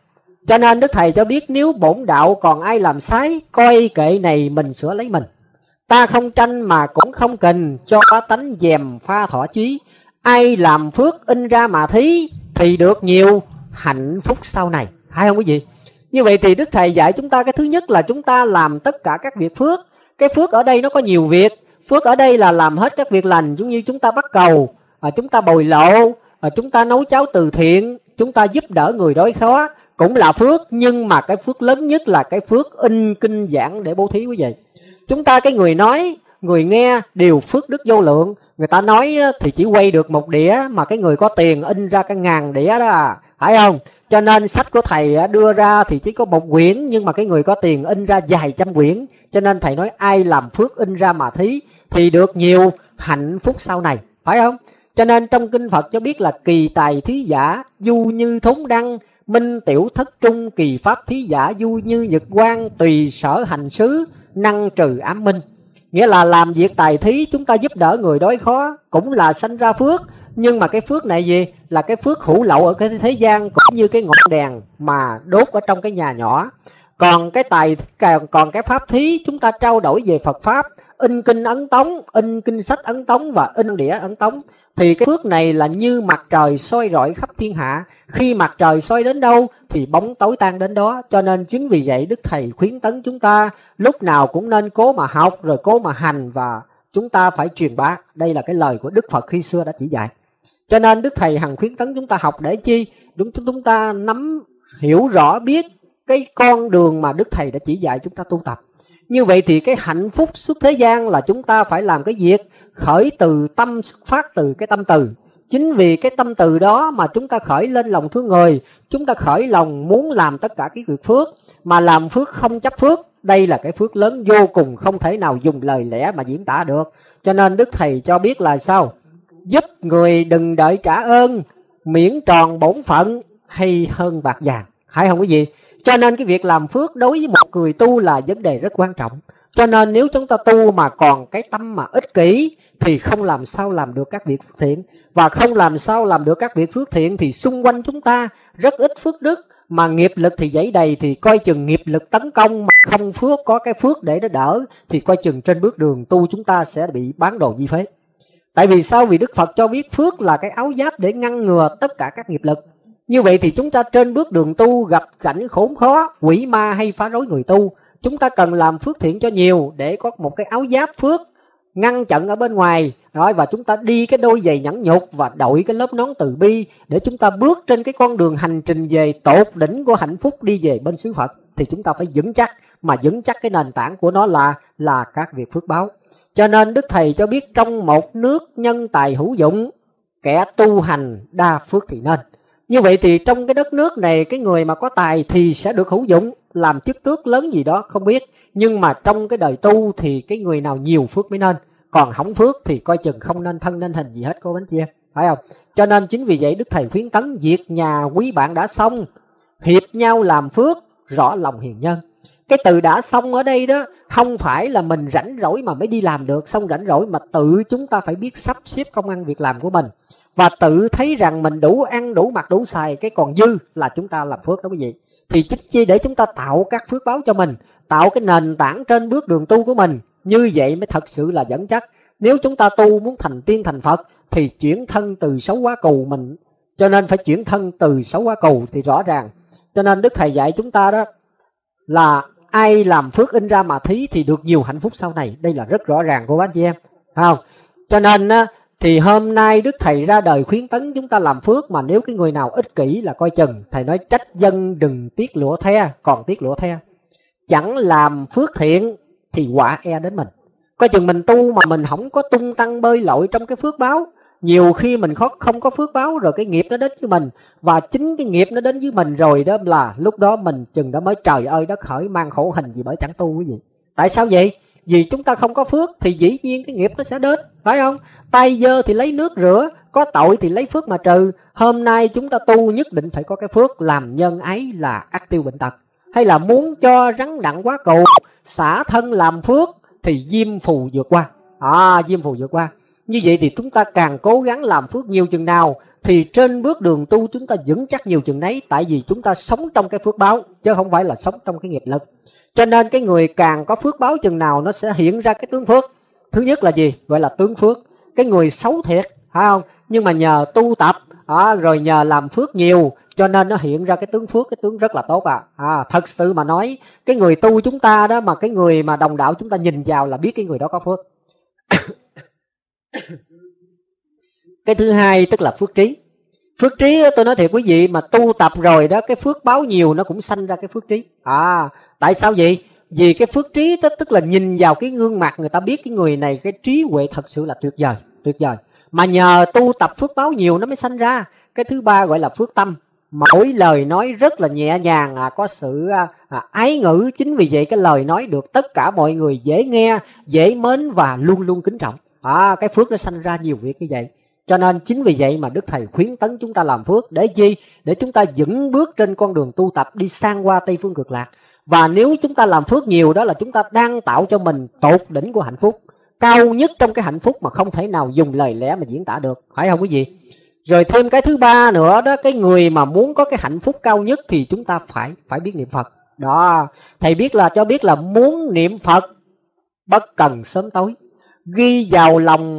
Cho nên Đức Thầy cho biết nếu bổn đạo còn ai làm sai, coi kệ này mình sửa lấy mình. Ta không tranh mà cũng không kình, cho tánh dèm pha thọ chí. Ai làm phước in ra mà thí, thì được nhiều hạnh phúc sau này. Hay không quý vị? Như vậy thì Đức Thầy dạy chúng ta cái thứ nhất là chúng ta làm tất cả các việc phước. Cái phước ở đây nó có nhiều việc. Phước ở đây là làm hết các việc lành, giống như chúng ta bắt cầu, à, chúng ta bồi lộ, à, chúng ta nấu cháo từ thiện, chúng ta giúp đỡ người đói khó, cũng là phước. Nhưng mà cái phước lớn nhất là cái phước in kinh giảng để bố thí quý vị. Chúng ta cái người nói, người nghe đều phước đức vô lượng. Người ta nói thì chỉ quay được một đĩa, mà cái người có tiền in ra cái ngàn đĩa đó à, phải không? Cho nên sách của Thầy đưa ra thì chỉ có một quyển, nhưng mà cái người có tiền in ra vài trăm quyển. Cho nên Thầy nói ai làm phước in ra mà thí, thì được nhiều hạnh phúc sau này, phải không? Cho nên trong kinh Phật cho biết là kỳ tài thí giả, du như thốn đăng, minh tiểu thất trung, kỳ pháp thí giả, du như nhật quang, tùy sở hành xứ, năng trừ ám minh. Nghĩa là làm việc tài thí, chúng ta giúp đỡ người đói khó, cũng là sanh ra phước. Nhưng mà cái phước này gì? Là cái phước hữu lậu ở cái thế gian, cũng như cái ngọn đèn mà đốt ở trong cái nhà nhỏ. Còn cái tài, còn cái pháp thí, chúng ta trao đổi về Phật Pháp, in kinh ấn tống, in kinh sách ấn tống và in đĩa ấn tống. Thì cái phước này là như mặt trời soi rọi khắp thiên hạ. Khi mặt trời soi đến đâu thì bóng tối tan đến đó. Cho nên chính vì vậy Đức Thầy khuyến tấn chúng ta lúc nào cũng nên cố mà học, rồi cố mà hành, và chúng ta phải truyền bá. Đây là cái lời của Đức Phật khi xưa đã chỉ dạy. Cho nên Đức Thầy hằng khuyến tấn chúng ta học để chi? Đúng, chúng ta nắm hiểu rõ biết cái con đường mà Đức Thầy đã chỉ dạy chúng ta tu tập. Như vậy thì cái hạnh phúc xuất thế gian là chúng ta phải làm cái việc khởi từ tâm, xuất phát từ cái tâm từ. Chính vì cái tâm từ đó mà chúng ta khởi lên lòng thương người, chúng ta khởi lòng muốn làm tất cả cái việc phước, mà làm phước không chấp phước. Đây là cái phước lớn vô cùng, không thể nào dùng lời lẽ mà diễn tả được. Cho nên Đức Thầy cho biết là sao? Giúp người đừng đợi trả ơn, miễn tròn bổn phận hay hơn bạc vàng. Hay không quý vị? Cho nên cái việc làm phước đối với một người tu là vấn đề rất quan trọng. Cho nên nếu chúng ta tu mà còn cái tâm mà ích kỷ thì không làm sao làm được các việc phước thiện. Và không làm sao làm được các việc phước thiện thì xung quanh chúng ta rất ít phước đức, mà nghiệp lực thì dãy đầy, thì coi chừng nghiệp lực tấn công mà không phước, có cái phước để nó đỡ, thì coi chừng trên bước đường tu chúng ta sẽ bị bán đồ di phế. Tại vì sao? Vì Đức Phật cho biết phước là cái áo giáp để ngăn ngừa tất cả các nghiệp lực. Như vậy thì chúng ta trên bước đường tu gặp cảnh khốn khó, quỷ ma hay phá rối người tu, chúng ta cần làm phước thiện cho nhiều để có một cái áo giáp phước ngăn chặn ở bên ngoài. Rồi, và chúng ta đi cái đôi giày nhẫn nhục và đội cái lớp nón từ bi để chúng ta bước trên cái con đường hành trình về tột đỉnh của hạnh phúc, đi về bên xứ Phật. Thì chúng ta phải vững chắc, mà vững chắc cái nền tảng của nó là là các việc phước báo. Cho nên Đức Thầy cho biết trong một nước nhân tài hữu dụng, kẻ tu hành đa phước thì nên. Như vậy thì trong cái đất nước này, cái người mà có tài thì sẽ được hữu dụng, làm chức tước lớn gì đó không biết. Nhưng mà trong cái đời tu thì cái người nào nhiều phước mới nên. Còn hỏng phước thì coi chừng không nên thân nên hình gì hết cô bánh chị em, phải không? Cho nên chính vì vậy Đức Thầy khuyến tấn việc nhà quý bạn đã xong, hiệp nhau làm phước, rõ lòng hiền nhân. Cái từ đã xong ở đây đó không phải là mình rảnh rỗi mà mới đi làm được, xong rảnh rỗi, mà tự chúng ta phải biết sắp xếp công ăn việc làm của mình, và tự thấy rằng mình đủ ăn, đủ mặc, đủ xài, cái còn dư là chúng ta làm phước đó quý vị. Thì chính chi để chúng ta tạo các phước báo cho mình, tạo cái nền tảng trên bước đường tu của mình. Như vậy mới thật sự là vững chắc. Nếu chúng ta tu muốn thành tiên thành Phật thì chuyển thân từ xấu quá cù mình, cho nên phải chuyển thân từ xấu quá cù thì rõ ràng. Cho nên Đức Thầy dạy chúng ta đó là ai làm phước in ra mà thí thì được nhiều hạnh phúc sau này. Đây là rất rõ ràng của bác chị em, không? Cho nên thì hôm nay Đức Thầy ra đời khuyến tấn chúng ta làm phước, mà nếu cái người nào ích kỷ là coi chừng. Thầy nói trách dân đừng tiếc lụa the, còn tiếc lụa the. Chẳng làm phước thiện thì quả e đến mình. Coi chừng mình tu mà mình không có tung tăng bơi lội trong cái phước báo. Nhiều khi mình không có phước báo rồi cái nghiệp nó đến với mình. Và chính cái nghiệp nó đến với mình rồi đó là lúc đó mình chừng đó mới trời ơi đất khởi mang khổ hình gì bởi chẳng tu quý vị. Tại sao vậy? Vì chúng ta không có phước thì dĩ nhiên cái nghiệp nó sẽ đến, phải không? Tay dơ thì lấy nước rửa, có tội thì lấy phước mà trừ. Hôm nay chúng ta tu nhất định phải có cái phước, làm nhân ấy là ắt tiêu bệnh tật. Hay là muốn cho rắn đặng quá cù, xả thân làm phước thì diêm phù vượt qua. À, diêm phù vượt qua. Như vậy thì chúng ta càng cố gắng làm phước nhiều chừng nào thì trên bước đường tu chúng ta vững chắc nhiều chừng nấy, tại vì chúng ta sống trong cái phước báo chứ không phải là sống trong cái nghiệp lực. Cho nên cái người càng có phước báo chừng nào nó sẽ hiện ra cái tướng phước. Thứ nhất là gì? Gọi là tướng phước. Cái người xấu thiệt, phải không? Nhưng mà nhờ tu tập, à, rồi nhờ làm phước nhiều, cho nên nó hiện ra cái tướng phước, cái tướng rất là tốt à. à. Thật sự mà nói, cái người tu chúng ta đó, mà cái người mà đồng đạo chúng ta nhìn vào là biết cái người đó có phước. Cái thứ hai tức là phước trí. Phước trí tôi nói thiệt quý vị, mà tu tập rồi đó, cái phước báo nhiều nó cũng sanh ra cái phước trí. À, tại sao vậy? Vì cái phước trí đó, tức là nhìn vào cái gương mặt người ta biết cái người này cái trí huệ thật sự là tuyệt vời, tuyệt vời. Mà nhờ tu tập phước báo nhiều nó mới sanh ra. Cái thứ ba gọi là phước tâm. Mỗi lời nói rất là nhẹ nhàng, à, có sự à, ái ngữ. Chính vì vậy cái lời nói được tất cả mọi người dễ nghe, dễ mến và luôn luôn kính trọng. À, cái phước nó sanh ra nhiều việc như vậy. Cho nên chính vì vậy mà Đức Thầy khuyến tấn chúng ta làm phước. Để chi? Để chúng ta vững bước trên con đường tu tập đi sang qua Tây Phương Cực Lạc. Và nếu chúng ta làm phước nhiều đó là chúng ta đang tạo cho mình tột đỉnh của hạnh phúc, cao nhất trong cái hạnh phúc mà không thể nào dùng lời lẽ mà diễn tả được. Phải không quý vị? Rồi thêm cái thứ ba nữa đó, cái người mà muốn có cái hạnh phúc cao nhất thì chúng ta phải phải biết niệm Phật. Đó, thầy biết là cho biết là muốn niệm Phật bất cần sớm tối, ghi vào lòng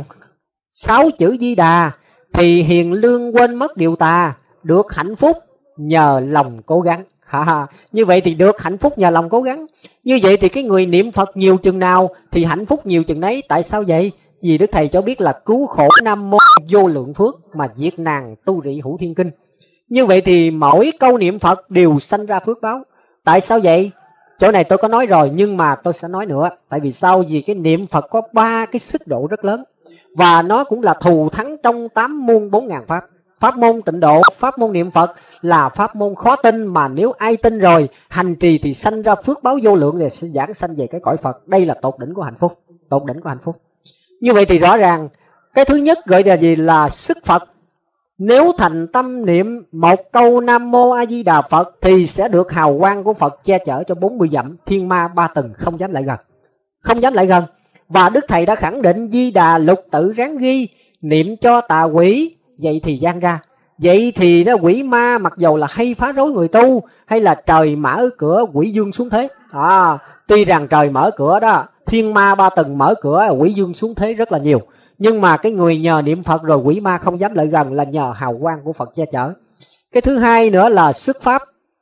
sáu chữ Di Đà thì hiền lương quên mất điều tà, được hạnh phúc nhờ lòng cố gắng. Ha, như vậy thì được hạnh phúc nhờ lòng cố gắng. Như vậy thì cái người niệm Phật nhiều chừng nào thì hạnh phúc nhiều chừng nấy. Tại sao vậy? Vì Đức Thầy cho biết là cứu khổ nam mô vô lượng phước, mà diệt nàng tu rị hữu thiên kinh. Như vậy thì mỗi câu niệm Phật đều sanh ra phước báo. Tại sao vậy? Chỗ này tôi có nói rồi nhưng mà tôi sẽ nói nữa. Tại vì sao? Vì cái niệm Phật có ba cái sức độ rất lớn, và nó cũng là thù thắng trong tám môn bốn ngàn pháp. Pháp môn tịnh độ, pháp môn niệm Phật là pháp môn khó tin, mà nếu ai tin rồi hành trì thì sanh ra phước báo vô lượng, rồi sẽ giảng sanh về cái cõi Phật. Đây là tột đỉnh của hạnh phúc, tột đỉnh của hạnh phúc. Như vậy thì rõ ràng cái thứ nhất gọi là gì? Là sức Phật. Nếu thành tâm niệm một câu Nam Mô A Di Đà Phật thì sẽ được hào quang của Phật che chở cho bốn mươi dặm, thiên ma ba tầng không dám lại gần, không dám lại gần. Và Đức Thầy đã khẳng định Di Đà lục tự ráng ghi, niệm cho tà quỷ. Vậy thì gian ra, vậy thì nó quỷ ma mặc dầu là hay phá rối người tu, hay là trời mở cửa quỷ dương xuống thế. À, tuy rằng trời mở cửa đó, thiên ma ba tầng mở cửa, quỷ dương xuống thế rất là nhiều, nhưng mà cái người nhờ niệm Phật rồi quỷ ma không dám lại gần là nhờ hào quang của Phật che chở. Cái thứ hai nữa là sức pháp.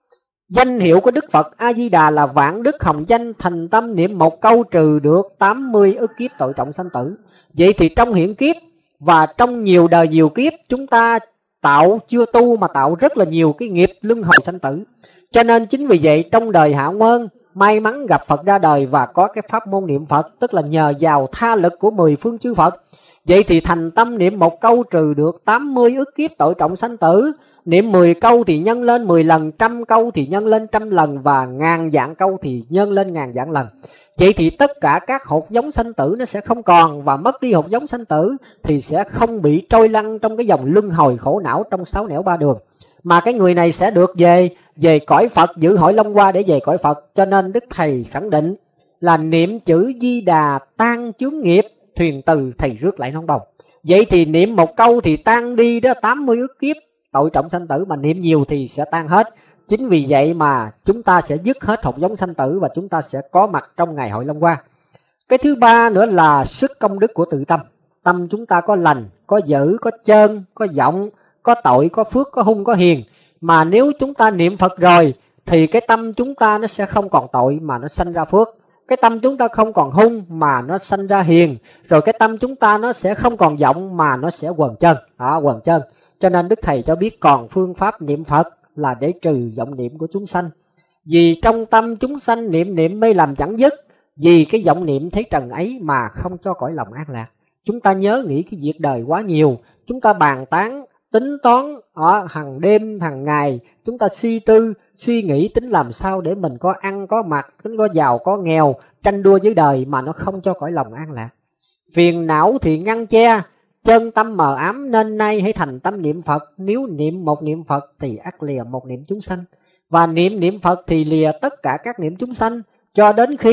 Danh hiệu của Đức Phật A Di Đà là vạn đức hồng danh, thành tâm niệm một câu trừ được tám mươi ức kiếp tội trọng sanh tử. Vậy thì trong hiện kiếp và trong nhiều đời nhiều kiếp, chúng ta tạo chưa tu mà tạo rất là nhiều cái nghiệp luân hồi sanh tử. Cho nên chính vì vậy trong đời Hạ Nguyên may mắn gặp Phật ra đời và có cái pháp môn niệm Phật, tức là nhờ vào tha lực của mười phương chư Phật. Vậy thì thành tâm niệm một câu trừ được tám mươi ức kiếp tội trọng sanh tử. Niệm mười câu thì nhân lên mười lần, trăm câu thì nhân lên trăm lần, và ngàn vạn câu thì nhân lên ngàn vạn lần. Vậy thì tất cả các hột giống sanh tử nó sẽ không còn, và mất đi hột giống sanh tử thì sẽ không bị trôi lăn trong cái dòng luân hồi khổ não trong sáu nẻo ba đường, mà cái người này sẽ được về về cõi Phật, giữ hội Long Hoa để về cõi Phật. Cho nên Đức Thầy khẳng định là niệm chữ Di Đà tan chướng nghiệp, thuyền từ thầy rước lại non bồng. Vậy thì niệm một câu thì tan đi đó tám mươi ức kiếp tội trọng sanh tử, mà niệm nhiều thì sẽ tan hết. Chính vì vậy mà chúng ta sẽ dứt hết hột giống sanh tử và chúng ta sẽ có mặt trong ngày hội Long Hoa. Cái thứ ba nữa là sức công đức của tự tâm. Tâm chúng ta có lành, có dữ, có trơn, có vọng, có tội, có phước, có hung, có hiền. Mà nếu chúng ta niệm Phật rồi thì cái tâm chúng ta nó sẽ không còn tội mà nó sanh ra phước. Cái tâm chúng ta không còn hung mà nó sanh ra hiền. Rồi cái tâm chúng ta nó sẽ không còn vọng mà nó sẽ quần chân. Đó, quần chân. Cho nên Đức Thầy cho biết còn phương pháp niệm Phật là để trừ vọng niệm của chúng sanh. Vì trong tâm chúng sanh niệm niệm mê làm chẳng dứt, vì cái vọng niệm thấy trần ấy mà không cho cõi lòng an lạc. Chúng ta nhớ nghĩ cái việc đời quá nhiều, chúng ta bàn tán, tính toán ở hàng đêm, hàng ngày, chúng ta suy tư, suy nghĩ tính làm sao để mình có ăn, có mặc, tính có giàu, có nghèo, tranh đua với đời mà nó không cho cõi lòng an lạc. Phiền não thì ngăn che, chân tâm mờ ám, nên nay hãy thành tâm niệm Phật. Nếu niệm một niệm Phật thì ắt lìa một niệm chúng sanh, và niệm niệm Phật thì lìa tất cả các niệm chúng sanh, cho đến khi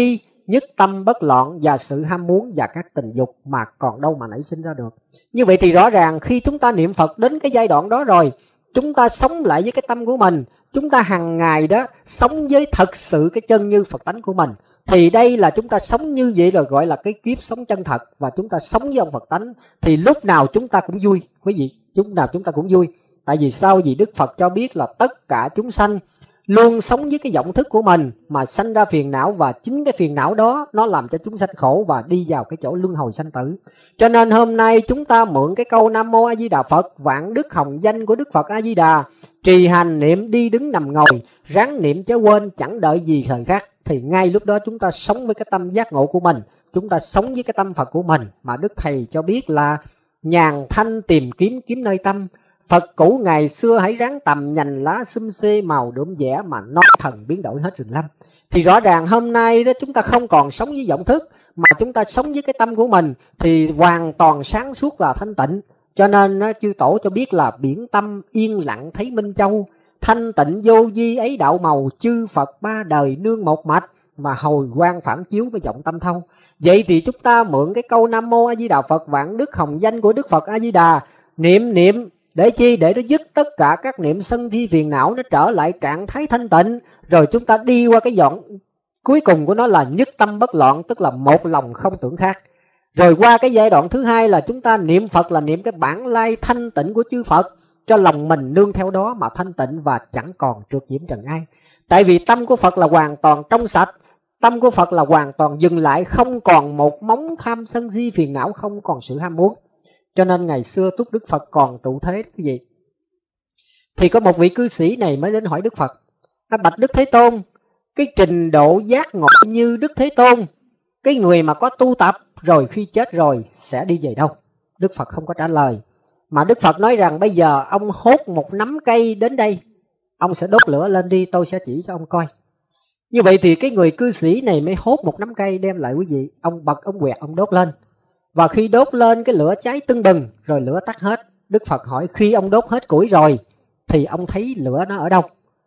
nhất tâm bất loạn và sự ham muốn và các tình dục mà còn đâu mà nảy sinh ra được. Như vậy thì rõ ràng khi chúng ta niệm Phật đến cái giai đoạn đó rồi, chúng ta sống lại với cái tâm của mình, chúng ta hàng ngày đó sống với thật sự cái chân như Phật tánh của mình, thì đây là chúng ta sống như vậy rồi gọi là cái kiếp sống chân thật, và chúng ta sống với ông Phật tánh thì lúc nào chúng ta cũng vui quý vị, lúc nào chúng ta cũng vui. Tại vì sao? Vì Đức Phật cho biết là tất cả chúng sanh luôn sống với cái vọng thức của mình mà sanh ra phiền não, và chính cái phiền não đó nó làm cho chúng sanh khổ và đi vào cái chỗ luân hồi sanh tử. Cho nên hôm nay chúng ta mượn cái câu Nam Mô A Di Đà Phật, vạn đức hồng danh của Đức Phật A Di Đà, trì hành niệm đi đứng nằm ngồi, ráng niệm chớ quên, chẳng đợi gì thời khắc, thì ngay lúc đó chúng ta sống với cái tâm giác ngộ của mình, chúng ta sống với cái tâm Phật của mình. Mà Đức Thầy cho biết là nhàn thanh tìm kiếm kiếm nơi tâm, Phật cũ ngày xưa hãy ráng tầm, nhành lá xum xê màu đượm vẽ mà non thần biến đổi hết rừng lâm. Thì rõ ràng hôm nay đó chúng ta không còn sống với vọng thức, mà chúng ta sống với cái tâm của mình thì hoàn toàn sáng suốt và thanh tịnh. Cho nên chư tổ cho biết là biển tâm yên lặng thấy minh châu, thanh tịnh vô vi ấy đạo màu, chư Phật ba đời nương một mạch, mà hồi quang phản chiếu với vọng tâm thâu. Vậy thì chúng ta mượn cái câu Nam Mô A Di Đà Phật, vạn đức hồng danh của Đức Phật A Di Đà, niệm niệm để chi? Để nó dứt tất cả các niệm sân si phiền não, nó trở lại trạng thái thanh tịnh. Rồi chúng ta đi qua cái dọn cuối cùng của nó là nhất tâm bất loạn, tức là một lòng không tưởng khác. Rồi qua cái giai đoạn thứ hai là chúng ta niệm Phật là niệm cái bản lai thanh tịnh của chư Phật, cho lòng mình nương theo đó mà thanh tịnh và chẳng còn trượt nhiễm trần ai. Tại vì tâm của Phật là hoàn toàn trong sạch, tâm của Phật là hoàn toàn dừng lại, không còn một móng tham sân si phiền não, không còn sự ham muốn. Cho nên ngày xưa lúc Đức Phật còn trụ thế cái gì, thì có một vị cư sĩ này mới đến hỏi Đức Phật: bạch Đức Thế Tôn, cái trình độ giác ngộ như Đức Thế Tôn, cái người mà có tu tập rồi khi chết rồi sẽ đi về đâu? Đức Phật không có trả lời, mà Đức Phật nói rằng bây giờ ông hốt một nắm cây đến đây, ông sẽ đốt lửa lên đi, tôi sẽ chỉ cho ông coi. Như vậy thì cái người cư sĩ này mới hốt một nắm cây đem lại quý vị, ông bật ông quẹt ông đốt lên. Và khi đốt lên cái lửa cháy tưng bừng, rồi lửa tắt hết. Đức Phật hỏi khi ông đốt hết củi rồi thì ông thấy lửa nó ở đâu?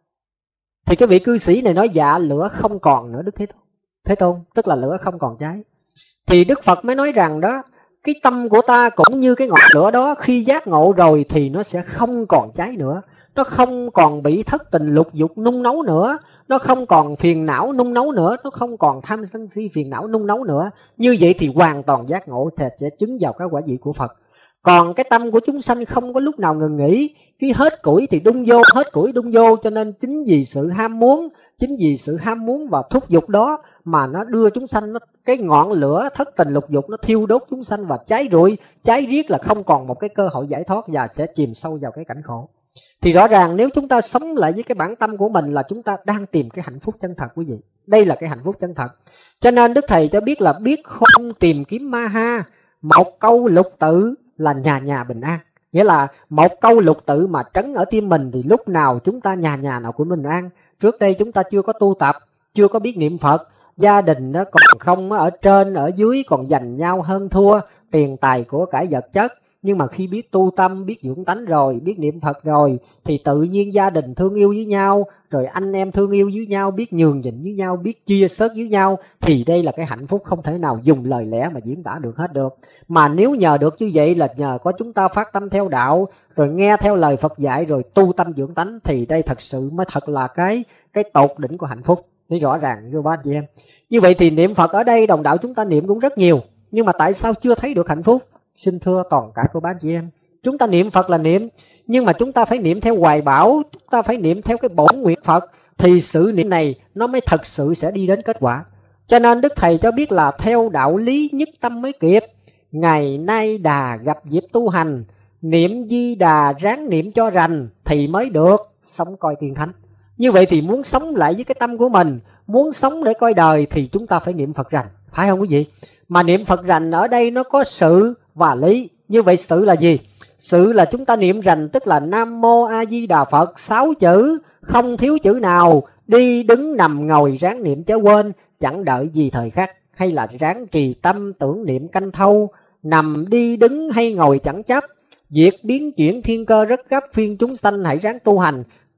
Thì cái vị cư sĩ này nói dạ lửa không còn nữa Đức Thế Tôn. Thế Tôn tức là lửa không còn cháy. Thì Đức Phật mới nói rằng đó, cái tâm của ta cũng như cái ngọn lửa đó, khi giác ngộ rồi thì nó sẽ không còn cháy nữa, nó không còn bị thất tình lục dục nung nấu nữa, nó không còn phiền não nung nấu nữa, nó không còn tham sân si phiền não nung nấu nữa. Như vậy thì hoàn toàn giác ngộ, thì sẽ chứng vào cái quả vị của Phật. Còn cái tâm của chúng sanh không có lúc nào ngừng nghỉ, khi hết củi thì đun vô, hết củi đun vô. Cho nên chính vì sự ham muốn, chính vì sự ham muốn và thúc giục đó mà nó đưa chúng sanh, nó, cái ngọn lửa thất tình lục dục nó thiêu đốt chúng sanh và cháy rụi, cháy riết là không còn một cái cơ hội giải thoát và sẽ chìm sâu vào cái cảnh khổ. Thì rõ ràng nếu chúng ta sống lại với cái bản tâm của mình là chúng ta đang tìm cái hạnh phúc chân thật quý vị. Đây là cái hạnh phúc chân thật. Cho nên Đức Thầy cho biết là biết không tìm kiếm ma ha, một câu lục tự là nhà nhà bình an. Nghĩa là một câu lục tự mà trấn ở tim mình thì lúc nào chúng ta nhà nhà nào cũng bình an. Trước đây chúng ta chưa có tu tập, chưa có biết niệm Phật, gia đình nó còn không, ở trên ở dưới còn giành nhau hơn thua, tiền tài của cải vật chất. Nhưng mà khi biết tu tâm, biết dưỡng tánh rồi, biết niệm Phật rồi thì tự nhiên gia đình thương yêu với nhau, rồi anh em thương yêu với nhau, biết nhường nhịn với nhau, biết chia sớt với nhau. Thì đây là cái hạnh phúc không thể nào dùng lời lẽ mà diễn tả được hết được. Mà nếu nhờ được như vậy là nhờ có chúng ta phát tâm theo đạo, rồi nghe theo lời Phật dạy, rồi tu tâm dưỡng tánh, thì đây thật sự mới thật là cái cái tột đỉnh của hạnh phúc. Thì rõ ràng như ba chị em. Như vậy thì niệm Phật ở đây đồng đạo chúng ta niệm cũng rất nhiều, nhưng mà tại sao chưa thấy được hạnh phúc? Xin thưa toàn cả cô bác chị em, chúng ta niệm Phật là niệm, nhưng mà chúng ta phải niệm theo hoài bão, chúng ta phải niệm theo cái bổn nguyện Phật, thì sự niệm này nó mới thật sự sẽ đi đến kết quả. Cho nên Đức Thầy cho biết là theo đạo lý nhất tâm mới kịp. Ngày nay đà gặp dịp tu hành, niệm Di Đà ráng niệm cho rành thì mới được sống coi tiên thánh. Như vậy thì muốn sống lại với cái tâm của mình, muốn sống để coi đời thì chúng ta phải niệm Phật rành, phải không quý vị? Mà niệm Phật rành ở đây nó có sự và lý. Như vậy sự là gì? Sự là chúng ta niệm rành tức là Nam Mô A Di Đà Phật, sáu chữ không thiếu chữ nào, đi đứng nằm ngồi ráng niệm chớ quên, chẳng đợi gì thời khắc. Hay là ráng trì tâm tưởng niệm canh thâu, nằm đi đứng hay ngồi chẳng chấp, việc biến chuyển thiên cơ rất gấp, phiên chúng sanh hãy ráng tu hành,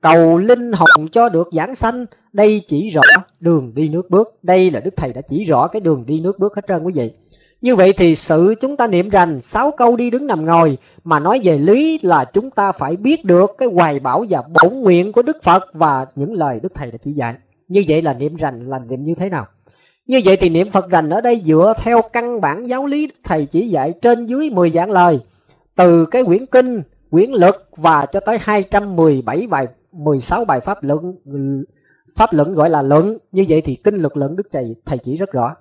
cầu linh hồn cho được giảng sanh. Đây chỉ rõ đường đi nước bước. Đây là Đức Thầy đã chỉ rõ cái đường đi nước bước hết trơn quý vị. Như vậy thì sự chúng ta niệm rành sáu câu đi đứng nằm ngồi, mà nói về lý là chúng ta phải biết được cái hoài bão và bổn nguyện của Đức Phật và những lời Đức Thầy đã chỉ dạy. Như vậy là niệm rành là niệm như thế nào? Như vậy thì niệm Phật rành ở đây dựa theo căn bản giáo lý Đức Thầy chỉ dạy trên dưới mười vạn lời, từ cái quyển kinh, quyển luật và cho tới hai trăm mười bảy bài, mười sáu bài pháp luận, pháp luận gọi là luận. Như vậy thì kinh luật luận Đức Thầy, Thầy chỉ rất rõ.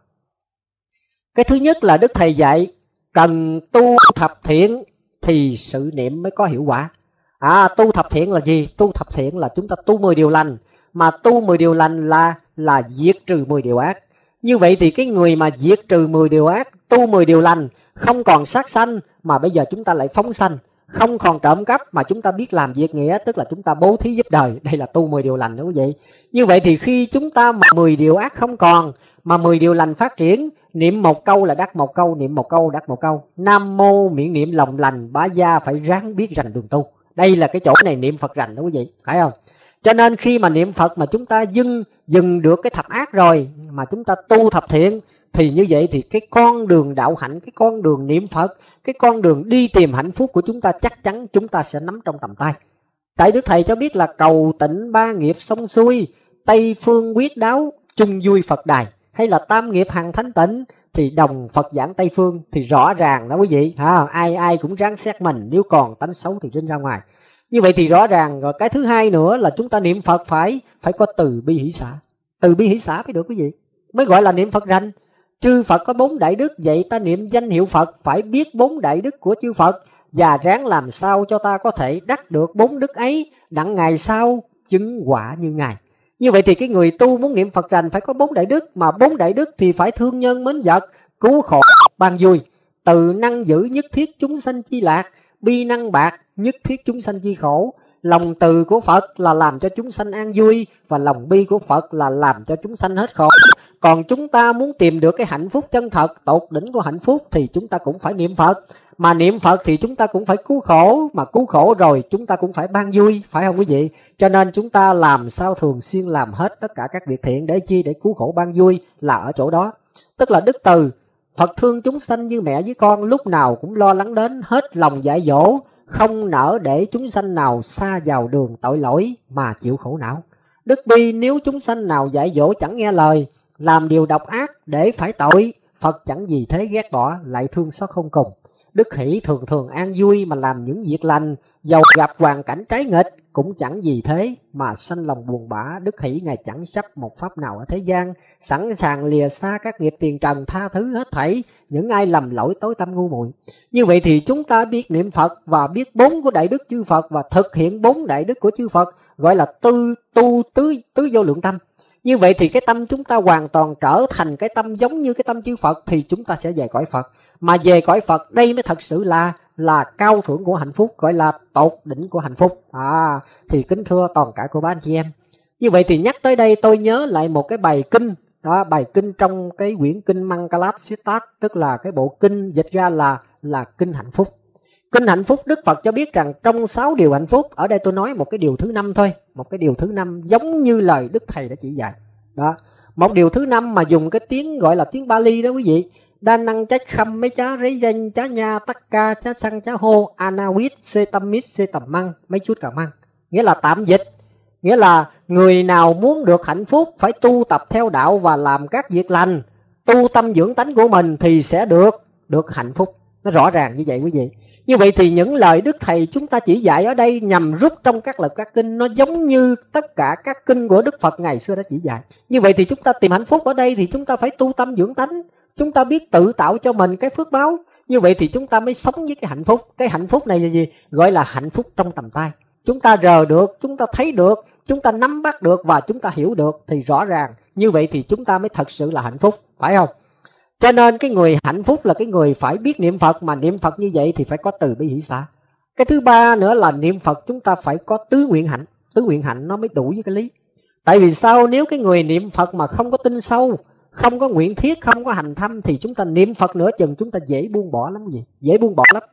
Cái thứ nhất là Đức Thầy dạy cần tu thập thiện thì sự niệm mới có hiệu quả. À, tu thập thiện là gì? Tu thập thiện là chúng ta tu mười điều lành, mà tu mười điều lành là là diệt trừ mười điều ác. Như vậy thì cái người mà diệt trừ mười điều ác, tu mười điều lành, không còn sát sanh mà bây giờ chúng ta lại phóng sanh, không còn trộm cắp mà chúng ta biết làm việc nghĩa, tức là chúng ta bố thí giúp đời. Đây là tu mười điều lành đó quý vị. Như vậy thì khi chúng ta mà mười điều ác không còn, mà mười điều lành phát triển, niệm một câu là đắc một câu, niệm một câu đắc một câu. Nam mô miệng niệm lòng lành, bá gia phải ráng biết rành đường tu. Đây là cái chỗ này niệm Phật rành đó quý vị, phải không? Cho nên khi mà niệm Phật mà chúng ta dừng dừng được cái thập ác rồi, mà chúng ta tu thập thiện, thì như vậy thì cái con đường đạo hạnh, cái con đường niệm Phật, cái con đường đi tìm hạnh phúc của chúng ta chắc chắn chúng ta sẽ nắm trong tầm tay. Tại Đức Thầy cho biết là cầu tịnh ba nghiệp xong xuôi, Tây phương quyết đáo, chung vui Phật đài. Hay là tam nghiệp hằng thánh tịnh thì đồng Phật giảng Tây phương. Thì rõ ràng đó quý vị, ha, ai ai cũng ráng xét mình, nếu còn tánh xấu thì rinh ra ngoài. Như vậy thì rõ ràng. Rồi cái thứ hai nữa là chúng ta niệm Phật phải phải có từ bi hỷ xả. Từ bi hỷ xả mới được quý vị, mới gọi là niệm Phật rành. Chư Phật có bốn đại đức, vậy ta niệm danh hiệu Phật phải biết bốn đại đức của chư Phật, và ráng làm sao cho ta có thể đắc được bốn đức ấy, đặng ngày sau chứng quả như Ngài. Như vậy thì cái người tu muốn niệm Phật rành phải có bốn đại đức, mà bốn đại đức thì phải thương nhân mến vật, cứu khổ ban vui, từ năng giữ nhất thiết chúng sanh chi lạc, bi năng bạc nhất thiết chúng sanh chi khổ. Lòng từ của Phật là làm cho chúng sanh an vui, và lòng bi của Phật là làm cho chúng sanh hết khổ. Còn chúng ta muốn tìm được cái hạnh phúc chân thật, tột đỉnh của hạnh phúc, thì chúng ta cũng phải niệm Phật. Mà niệm Phật thì chúng ta cũng phải cứu khổ, mà cứu khổ rồi chúng ta cũng phải ban vui, phải không quý vị? Cho nên chúng ta làm sao thường xuyên làm hết tất cả các việc thiện để chi? Để cứu khổ ban vui là ở chỗ đó. Tức là đức từ, Phật thương chúng sanh như mẹ với con, lúc nào cũng lo lắng đến, hết lòng dạy dỗ, không nỡ để chúng sanh nào xa vào đường tội lỗi mà chịu khổ não. Đức bi, nếu chúng sanh nào dạy dỗ chẳng nghe lời, làm điều độc ác để phải tội, Phật chẳng gì thế ghét bỏ, lại thương xót không cùng. Đức hỷ thường thường an vui mà làm những việc lành, dầu gặp hoàn cảnh trái nghịch cũng chẳng gì thế mà sanh lòng buồn bã. Đức hỷ Ngài chẳng sắp một pháp nào ở thế gian, sẵn sàng lìa xa các nghiệp tiền trần, tha thứ hết thảy những ai lầm lỗi tối tâm ngu muội. Như vậy thì chúng ta biết niệm Phật và biết bốn của đại đức chư Phật và thực hiện bốn đại đức của chư Phật, gọi là tư tu tứ tứ vô lượng tâm. Như vậy thì cái tâm chúng ta hoàn toàn trở thành cái tâm giống như cái tâm chư Phật, thì chúng ta sẽ về cõi Phật. Mà về cõi Phật đây mới thật sự là là cao thượng của hạnh phúc, gọi là tột đỉnh của hạnh phúc. À, thì kính thưa toàn cả cô bác anh chị em, như vậy thì nhắc tới đây tôi nhớ lại một cái bài kinh đó, bài kinh trong cái quyển kinh Mangalasittat, tức là cái bộ kinh dịch ra là là kinh hạnh phúc. Kinh hạnh phúc Đức Phật cho biết rằng trong sáu điều hạnh phúc, ở đây tôi nói một cái điều thứ năm thôi, một cái điều thứ năm giống như lời Đức Thầy đã chỉ dạy đó. Một điều thứ năm mà dùng cái tiếng gọi là tiếng Bali đó quý vị, đa năng trách khăm mấy chá rấy danh chá nha tắc ca chá xăng chá hô anawit sê tâm mít sê tầm măng mấy chút cả măng, nghĩa là tạm dịch, nghĩa là người nào muốn được hạnh phúc phải tu tập theo đạo và làm các việc lành, tu tâm dưỡng tánh của mình thì sẽ được được hạnh phúc. Nó rõ ràng như vậy quý vị. Như vậy thì những lời Đức Thầy chúng ta chỉ dạy ở đây nhằm rút trong các lời các kinh, nó giống như tất cả các kinh của Đức Phật ngày xưa đã chỉ dạy. Như vậy thì chúng ta tìm hạnh phúc ở đây thì chúng ta phải tu tâm dưỡng tánh, chúng ta biết tự tạo cho mình cái phước báo. Như vậy thì chúng ta mới sống với cái hạnh phúc. Cái hạnh phúc này là gì? Gọi là hạnh phúc trong tầm tay. Chúng ta rờ được, chúng ta thấy được, chúng ta nắm bắt được và chúng ta hiểu được, thì rõ ràng như vậy thì chúng ta mới thật sự là hạnh phúc, phải không? Cho nên cái người hạnh phúc là cái người phải biết niệm Phật, mà niệm Phật như vậy thì phải có từ bi hỷ xả. Cái thứ ba nữa là niệm Phật chúng ta phải có tứ nguyện hạnh. Tứ nguyện hạnh nó mới đủ với cái lý. Tại vì sao? Nếu cái người niệm Phật mà không có tin sâu, không có nguyện thiết, không có hành thâm, thì chúng ta niệm Phật nửa chừng chúng ta dễ buông bỏ lắm gì, dễ buông bỏ lắm.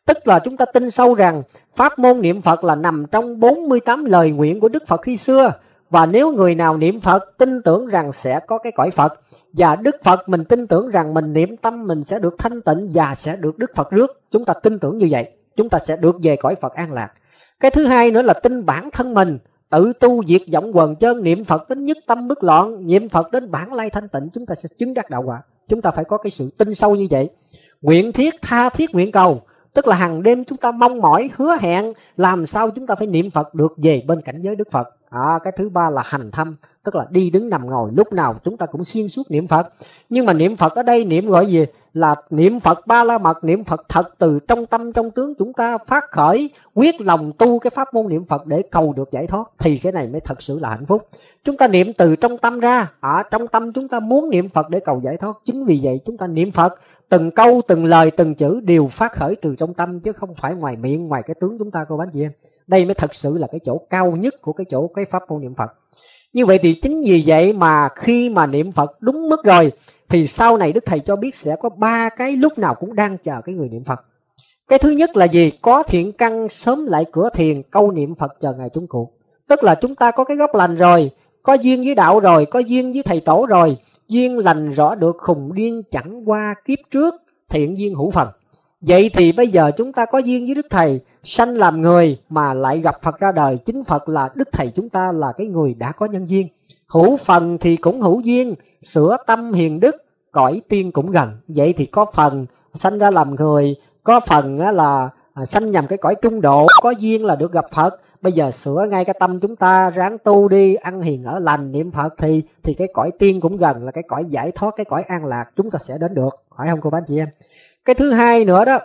Tức là chúng ta tin sâu rằng pháp môn niệm Phật là nằm trong bốn mươi tám lời nguyện của Đức Phật khi xưa. Và nếu người nào niệm Phật tin tưởng rằng sẽ có cái cõi Phật, và Đức Phật mình tin tưởng rằng mình niệm tâm mình sẽ được thanh tịnh và sẽ được Đức Phật rước. Chúng ta tin tưởng như vậy, chúng ta sẽ được về cõi Phật an lạc. Cái thứ hai nữa là tin bản thân mình, tự tu diệt vọng quần chân, niệm Phật đến nhất tâm bất loạn, niệm Phật đến bản lai thanh tịnh, chúng ta sẽ chứng đắc đạo quả. Chúng ta phải có cái sự tin sâu như vậy. Nguyện thiết, tha thiết nguyện cầu, tức là hàng đêm chúng ta mong mỏi, hứa hẹn làm sao chúng ta phải niệm Phật được về bên cảnh giới Đức Phật. À, cái thứ ba là hành thâm, tức là đi đứng nằm ngồi lúc nào chúng ta cũng xuyên suốt niệm Phật. Nhưng mà niệm Phật ở đây niệm gọi gì? Là niệm Phật ba la mật, niệm Phật thật từ trong tâm trong tướng chúng ta phát khởi, quyết lòng tu cái pháp môn niệm Phật để cầu được giải thoát, thì cái này mới thật sự là hạnh phúc. Chúng ta niệm từ trong tâm ra, ở trong tâm chúng ta muốn niệm Phật để cầu giải thoát. Chính vì vậy chúng ta niệm Phật từng câu, từng lời, từng chữ đều phát khởi từ trong tâm, chứ không phải ngoài miệng, ngoài cái tướng chúng ta, cô bác chị em. Đây mới thật sự là cái chỗ cao nhất của cái chỗ cái pháp môn niệm Phật. Như vậy thì chính vì vậy mà khi mà niệm Phật đúng mức rồi, thì sau này Đức Thầy cho biết sẽ có ba cái lúc nào cũng đang chờ cái người niệm Phật. Cái thứ nhất là gì? Có thiện căn sớm lại cửa thiền, câu niệm Phật chờ ngày chung cuộc. Tức là chúng ta có cái gốc lành rồi, có duyên với đạo rồi, có duyên với thầy tổ rồi, duyên lành rõ được khùng điên chẳng qua kiếp trước, thiện duyên hữu phần. Vậy thì bây giờ chúng ta có duyên với Đức Thầy, sanh làm người mà lại gặp Phật ra đời. Chính Phật là Đức Thầy chúng ta là cái người đã có nhân duyên. Hữu phần thì cũng hữu duyên, sửa tâm hiền đức, cõi tiên cũng gần. Vậy thì có phần sanh ra làm người, có phần là sanh nhằm cái cõi trung độ, có duyên là được gặp Phật. Bây giờ sửa ngay cái tâm chúng ta, ráng tu đi, ăn hiền ở lành, niệm Phật thì thì cái cõi tiên cũng gần, là cái cõi giải thoát, cái cõi an lạc chúng ta sẽ đến được. Phải không cô bác chị em? Cái thứ hai nữa đó,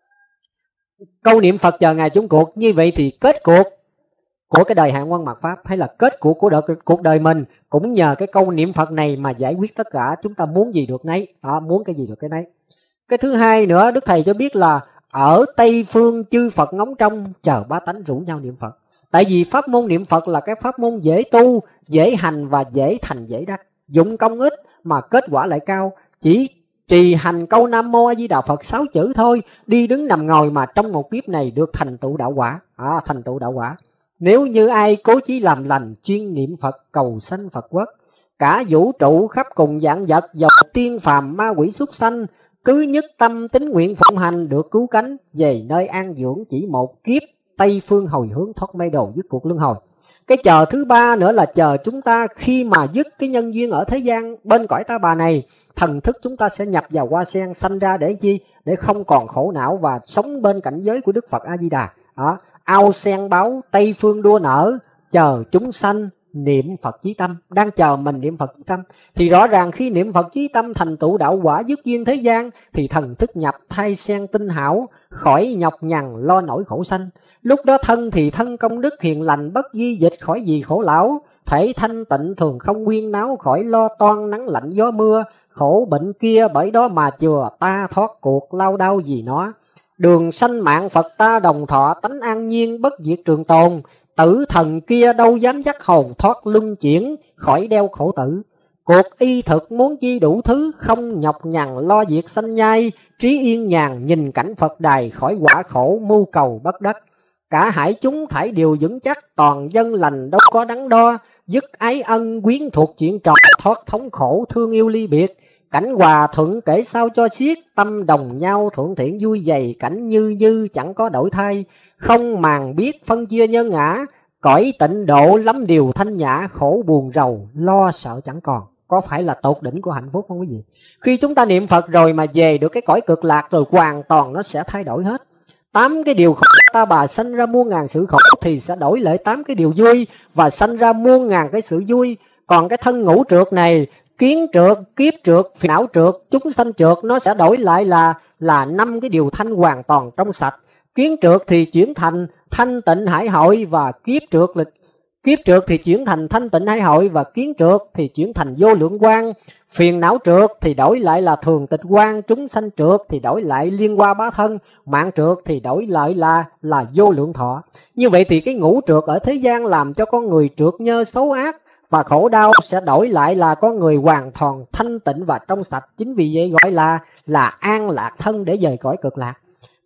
câu niệm Phật chờ ngày chung cuộc. Như vậy thì kết cuộc của cái đời hạn quan mạt pháp, hay là kết cuộc của đời, cuộc đời mình cũng nhờ cái câu niệm Phật này mà giải quyết tất cả. Chúng ta muốn gì được nấy, đó, muốn cái gì được cái nấy. Cái thứ hai nữa, Đức Thầy cho biết là ở Tây Phương chư Phật ngóng trông, chờ bá tánh rủ nhau niệm Phật. Tại vì pháp môn niệm Phật là cái pháp môn dễ tu, dễ hành và dễ thành dễ đắc, dụng công ít mà kết quả lại cao. Chỉ trì hành câu Nam Mô A Di Đà Phật sáu chữ thôi, đi đứng nằm ngồi mà trong một kiếp này được thành tựu đạo quả. À, thành tựu đạo quả. Nếu như ai cố chí làm lành, chuyên niệm Phật cầu sanh Phật quốc, cả vũ trụ khắp cùng vạn vật, dầu tiên phàm ma quỷ súc sanh, cứ nhất tâm tín nguyện phụng hành được cứu cánh, về nơi an dưỡng chỉ một kiếp, Tây Phương hồi hướng thoát mê đồ dứt cuộc luân hồi. Cái chờ thứ ba nữa là chờ chúng ta khi mà dứt cái nhân duyên ở thế gian bên cõi ta bà này, thần thức chúng ta sẽ nhập vào hoa sen, sanh ra để chi? Để không còn khổ não và sống bên cảnh giới của Đức Phật A Di Đà. Đó, ao sen báo, Tây Phương đua nở, chờ chúng sanh niệm Phật chí tâm, đang chờ mình niệm Phật chí tâm. Thì rõ ràng khi niệm Phật chí tâm thành tựu đạo quả dứt duyên thế gian, thì thần thức nhập thay sen tinh hảo, khỏi nhọc nhằn lo nổi khổ sanh. Lúc đó thân thì thân công đức hiền lành, bất di dịch khỏi gì khổ lão, thể thanh tịnh thường không quyên náo, khỏi lo toan nắng lạnh gió mưa, khổ bệnh kia bởi đó mà chừa, ta thoát cuộc lao đau gì nó. Đường sanh mạng Phật ta đồng thọ, tánh an nhiên bất diệt trường tồn, tử thần kia đâu dám dắt hồn thoát luân chuyển, khỏi đeo khổ tử. Cuộc y thực muốn chi đủ thứ, không nhọc nhằn lo việc sanh nhai, trí yên nhàn nhìn cảnh Phật đài, khỏi quả khổ mưu cầu bất đắc. Cả hải chúng thải đều vững chắc, toàn dân lành đâu có đắn đo, dứt ái ân quyến thuộc chuyện trò, thoát thống khổ thương yêu ly biệt. Cảnh hòa thuận kể sao cho xiết, tâm đồng nhau thượng thiện vui dày, cảnh như như chẳng có đổi thay, không màng biết phân chia nhân ngã, cõi tịnh độ lắm điều thanh nhã, khổ buồn rầu lo sợ chẳng còn. Có phải là tột đỉnh của hạnh phúc không quý vị? Khi chúng ta niệm Phật rồi mà về được cái cõi cực lạc rồi, hoàn toàn nó sẽ thay đổi hết. Tám cái điều khổ ta bà sanh ra muôn ngàn sự khổ, thì sẽ đổi lại tám cái điều vui và sanh ra muôn ngàn cái sự vui. Còn cái thân ngũ trượt này, kiến trượt, kiếp trượt, phiền não trượt, chúng sanh trượt, nó sẽ đổi lại là là năm cái điều thanh hoàn toàn trong sạch. Kiến trượt thì chuyển thành thanh tịnh hải hội, và kiếp trượt là kiếp trượt thì chuyển thành thanh tịnh hải hội, và kiến trượt thì chuyển thành vô lượng quang. Phiền não trượt thì đổi lại là thường tịch quang, chúng sanh trượt thì đổi lại liên hoa bá thân, mạng trượt thì đổi lại là là vô lượng thọ. Như vậy thì cái ngũ trượt ở thế gian làm cho con người trượt nhơ xấu ác và khổ đau, sẽ đổi lại là con người hoàn toàn thanh tịnh và trong sạch. Chính vì vậy gọi là là an lạc thân để dời cõi cực lạc.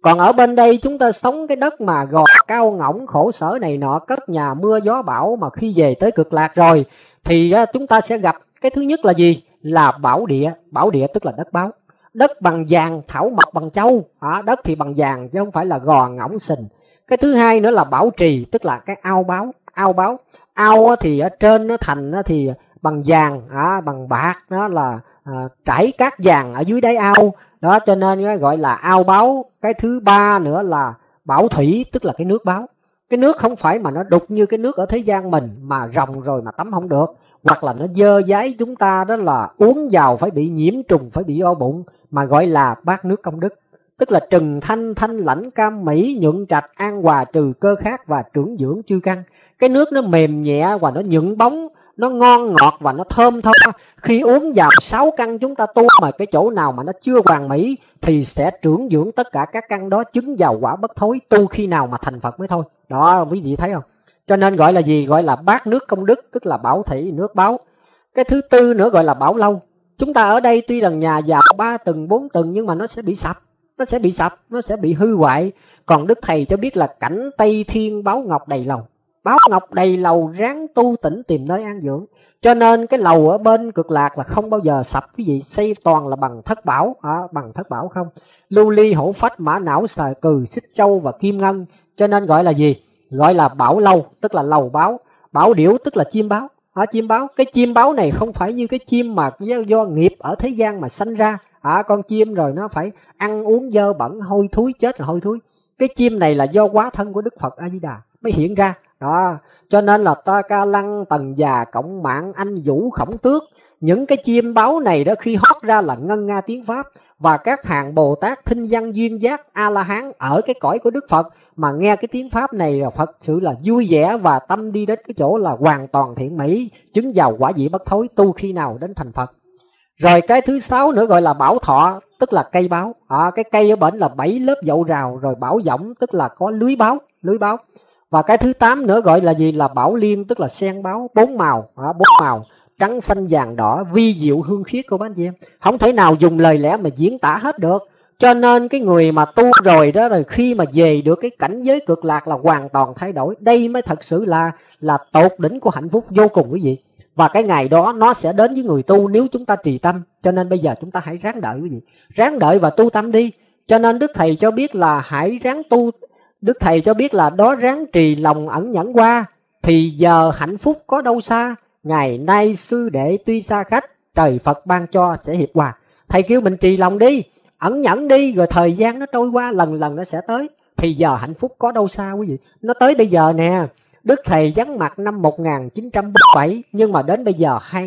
Còn ở bên đây chúng ta sống cái đất mà gò cao ngỗng khổ sở này nọ, cất nhà mưa gió bão, mà khi về tới cực lạc rồi thì chúng ta sẽ gặp cái thứ nhất là gì? Là bảo địa. Bảo địa tức là đất báo. Đất bằng vàng, thảo mộc bằng châu. À, đất thì bằng vàng chứ không phải là gò ngỗng sình. Cái thứ hai nữa là bảo trì, tức là cái ao báo. Ao báo, ao thì ở trên nó thành thì bằng vàng, à, bằng bạc, đó là à, trải cát vàng ở dưới đáy ao. Đó cho nên gọi là ao báo. Cái thứ ba nữa là bảo thủy, tức là cái nước báo. Cái nước không phải mà nó đục như cái nước ở thế gian mình, mà ròng rồi mà tắm không được, hoặc là nó dơ dáy chúng ta, đó là uống vào phải bị nhiễm trùng, phải bị o bụng, mà gọi là bát nước công đức. Tức là trừng thanh, thanh lãnh, cam mỹ, nhuận trạch, an hòa, trừ cơ khát và trưởng dưỡng chư căn. Cái nước nó mềm nhẹ và nó nhuận bóng, nó ngon ngọt và nó thơm tho. Khi uống vào sáu căn chúng ta tu, mà cái chỗ nào mà nó chưa hoàn mỹ thì sẽ trưởng dưỡng tất cả các căn đó, chứng vào quả bất thối, tu khi nào mà thành Phật mới thôi. Đó, quý vị thấy không? Cho nên gọi là gì? Gọi là bát nước công đức, tức là bảo thủy, nước báo. Cái thứ tư nữa gọi là bảo lâu. Chúng ta ở đây tuy rằng nhà giàu ba tầng bốn tầng nhưng mà nó sẽ bị sập, nó sẽ bị sập, nó sẽ bị hư hoại. Còn Đức Thầy cho biết là cảnh Tây Thiên báo ngọc đầy lầu. Báo ngọc đầy lầu, ráng tu tỉnh tìm nơi an dưỡng. Cho nên cái lầu ở bên cực lạc là không bao giờ sập quý vị, xây toàn là bằng thất bảo, à, bằng thất bảo không. Lưu ly hổ phách, mã não, xà cừ, xích châu và kim ngân. Cho nên gọi là gì? Gọi là bảo lâu, tức là lầu báo. Bảo điểu tức là chim báo. À, chim báo, cái chim báo này không phải như cái chim mà do, do nghiệp ở thế gian mà sanh ra. À, con chim rồi nó phải ăn uống dơ bẩn, hôi thối, chết rồi hôi thối. Cái chim này là do hóa thân của Đức Phật A Di Đà mới hiện ra. Đó, cho nên là Ta Ca Lăng, Tần Già, Cộng Mạng, Anh Vũ, Khổng Tước, những cái chim báo này đó khi hót ra là ngân nga tiếng Pháp. Và các hàng Bồ Tát, Thinh Văn, Duyên Giác, A-la-hán ở cái cõi của Đức Phật mà nghe cái tiếng Pháp này là Phật sự là vui vẻ, và tâm đi đến cái chỗ là hoàn toàn thiện mỹ, chứng vào quả vị bất thối, tu khi nào đến thành Phật. Rồi cái thứ sáu nữa gọi là bảo thọ, tức là cây báo. À, cái cây ở bển là bảy lớp dậu rào. Rồi bảo võng tức là có lưới báo, lưới báo. Và cái thứ tám nữa gọi là gì? Là bảo liên, tức là sen báo, bốn màu, à, bốn màu, trắng, xanh, vàng, đỏ, vi diệu hương khiết của bác chị em. Không thể nào dùng lời lẽ mà diễn tả hết được. Cho nên cái người mà tu rồi đó, rồi khi mà về được cái cảnh giới cực lạc là hoàn toàn thay đổi. Đây mới thật sự là là tột đỉnh của hạnh phúc vô cùng quý vị. Và cái ngày đó nó sẽ đến với người tu nếu chúng ta trì tâm. Cho nên bây giờ chúng ta hãy ráng đợi quý vị, ráng đợi và tu tâm đi. Cho nên Đức Thầy cho biết là hãy ráng tu. Đức Thầy cho biết là đó ráng trì lòng ẩn nhẫn qua, thì giờ hạnh phúc có đâu xa. Ngày nay sư đệ tuy xa khách, trời Phật ban cho sẽ hiệp hòa. Thầy kêu mình trì lòng đi, ẩn nhẫn đi, rồi thời gian nó trôi qua, lần lần nó sẽ tới. Thì giờ hạnh phúc có đâu xa quý vị, nó tới bây giờ nè. Đức Thầy vắng mặt năm một nghìn chín trăm bốn mươi bảy, nhưng mà đến bây giờ hai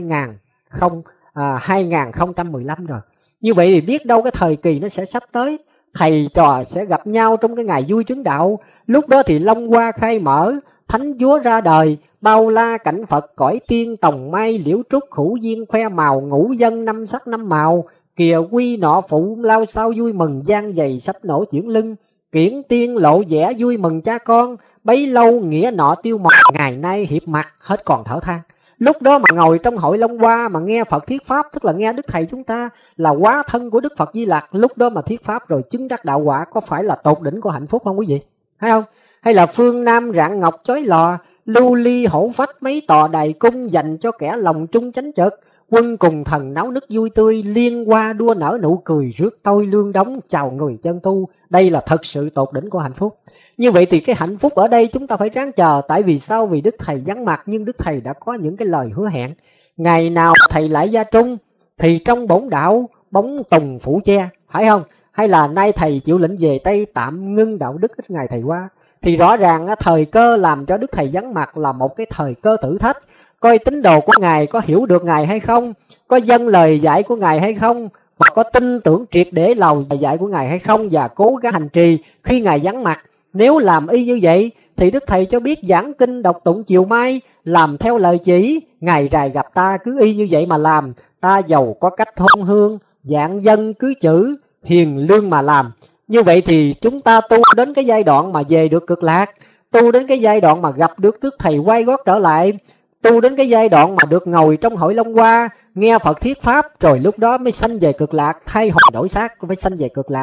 nghìn không trăm mười lăm rồi. Như vậy thì biết đâu cái thời kỳ nó sẽ sắp tới. Thầy trò sẽ gặp nhau trong cái ngày vui chứng đạo. Lúc đó thì Long Hoa khai mở, Thánh Chúa ra đời, bao la cảnh Phật, cõi tiên tòng mai, liễu trúc hữu duyên khoe màu, ngũ dân năm sắc năm màu, kìa quy nọ phụ lao sao vui mừng, gian dày sắp nổ chuyển lưng, kiển tiên lộ vẻ vui mừng cha con, bấy lâu nghĩa nọ tiêu mọt, ngày nay hiệp mặt hết còn thở than. Lúc đó mà ngồi trong hội Long Hoa mà nghe Phật thuyết pháp, tức là nghe Đức Thầy chúng ta là hóa thân của Đức Phật Di Lặc, lúc đó mà thuyết pháp rồi chứng đắc đạo quả, có phải là tột đỉnh của hạnh phúc không quý vị? Thấy không? Hay là phương Nam rạng ngọc chói lò, lưu ly hổ phách mấy tòa đài cung, dành cho kẻ lòng trung chánh trực, quân cùng thần náo nức vui tươi, liên hoa đua nở nụ cười, rước tôi lương đóng chào người chân tu. Đây là thật sự tột đỉnh của hạnh phúc. Như vậy thì cái hạnh phúc ở đây chúng ta phải ráng chờ. Tại vì sao? Vì Đức Thầy vắng mặt, nhưng Đức Thầy đã có những cái lời hứa hẹn. Ngày nào Thầy lại gia trung thì trong bổn đạo bóng tùng phủ che, phải không? Hay là nay Thầy chịu lệnh về Tây tạm ngưng đạo đức ít ngày Thầy qua. Thì rõ ràng thời cơ làm cho Đức Thầy vắng mặt là một cái thời cơ thử thách. Coi tín đồ của Ngài có hiểu được Ngài hay không, có dâng lời dạy của Ngài hay không, và có tin tưởng triệt để lời dạy của Ngài hay không, và cố gắng hành trì khi Ngài vắng mặt. Nếu làm y như vậy thì Đức Thầy cho biết giảng kinh đọc tụng chiều mai, làm theo lời chỉ, Ngài rày gặp ta cứ y như vậy mà làm. Ta giàu có cách thôn hương, dạng dân cứ chữ, hiền lương mà làm. Như vậy thì chúng ta tu đến cái giai đoạn mà về được cực lạc, tu đến cái giai đoạn mà gặp được Đức Thầy quay gót trở lại, tu đến cái giai đoạn mà được ngồi trong hội Long Hoa, nghe Phật thuyết pháp, rồi lúc đó mới sanh về cực lạc, thay hồi đổi xác mới sanh về cực lạc.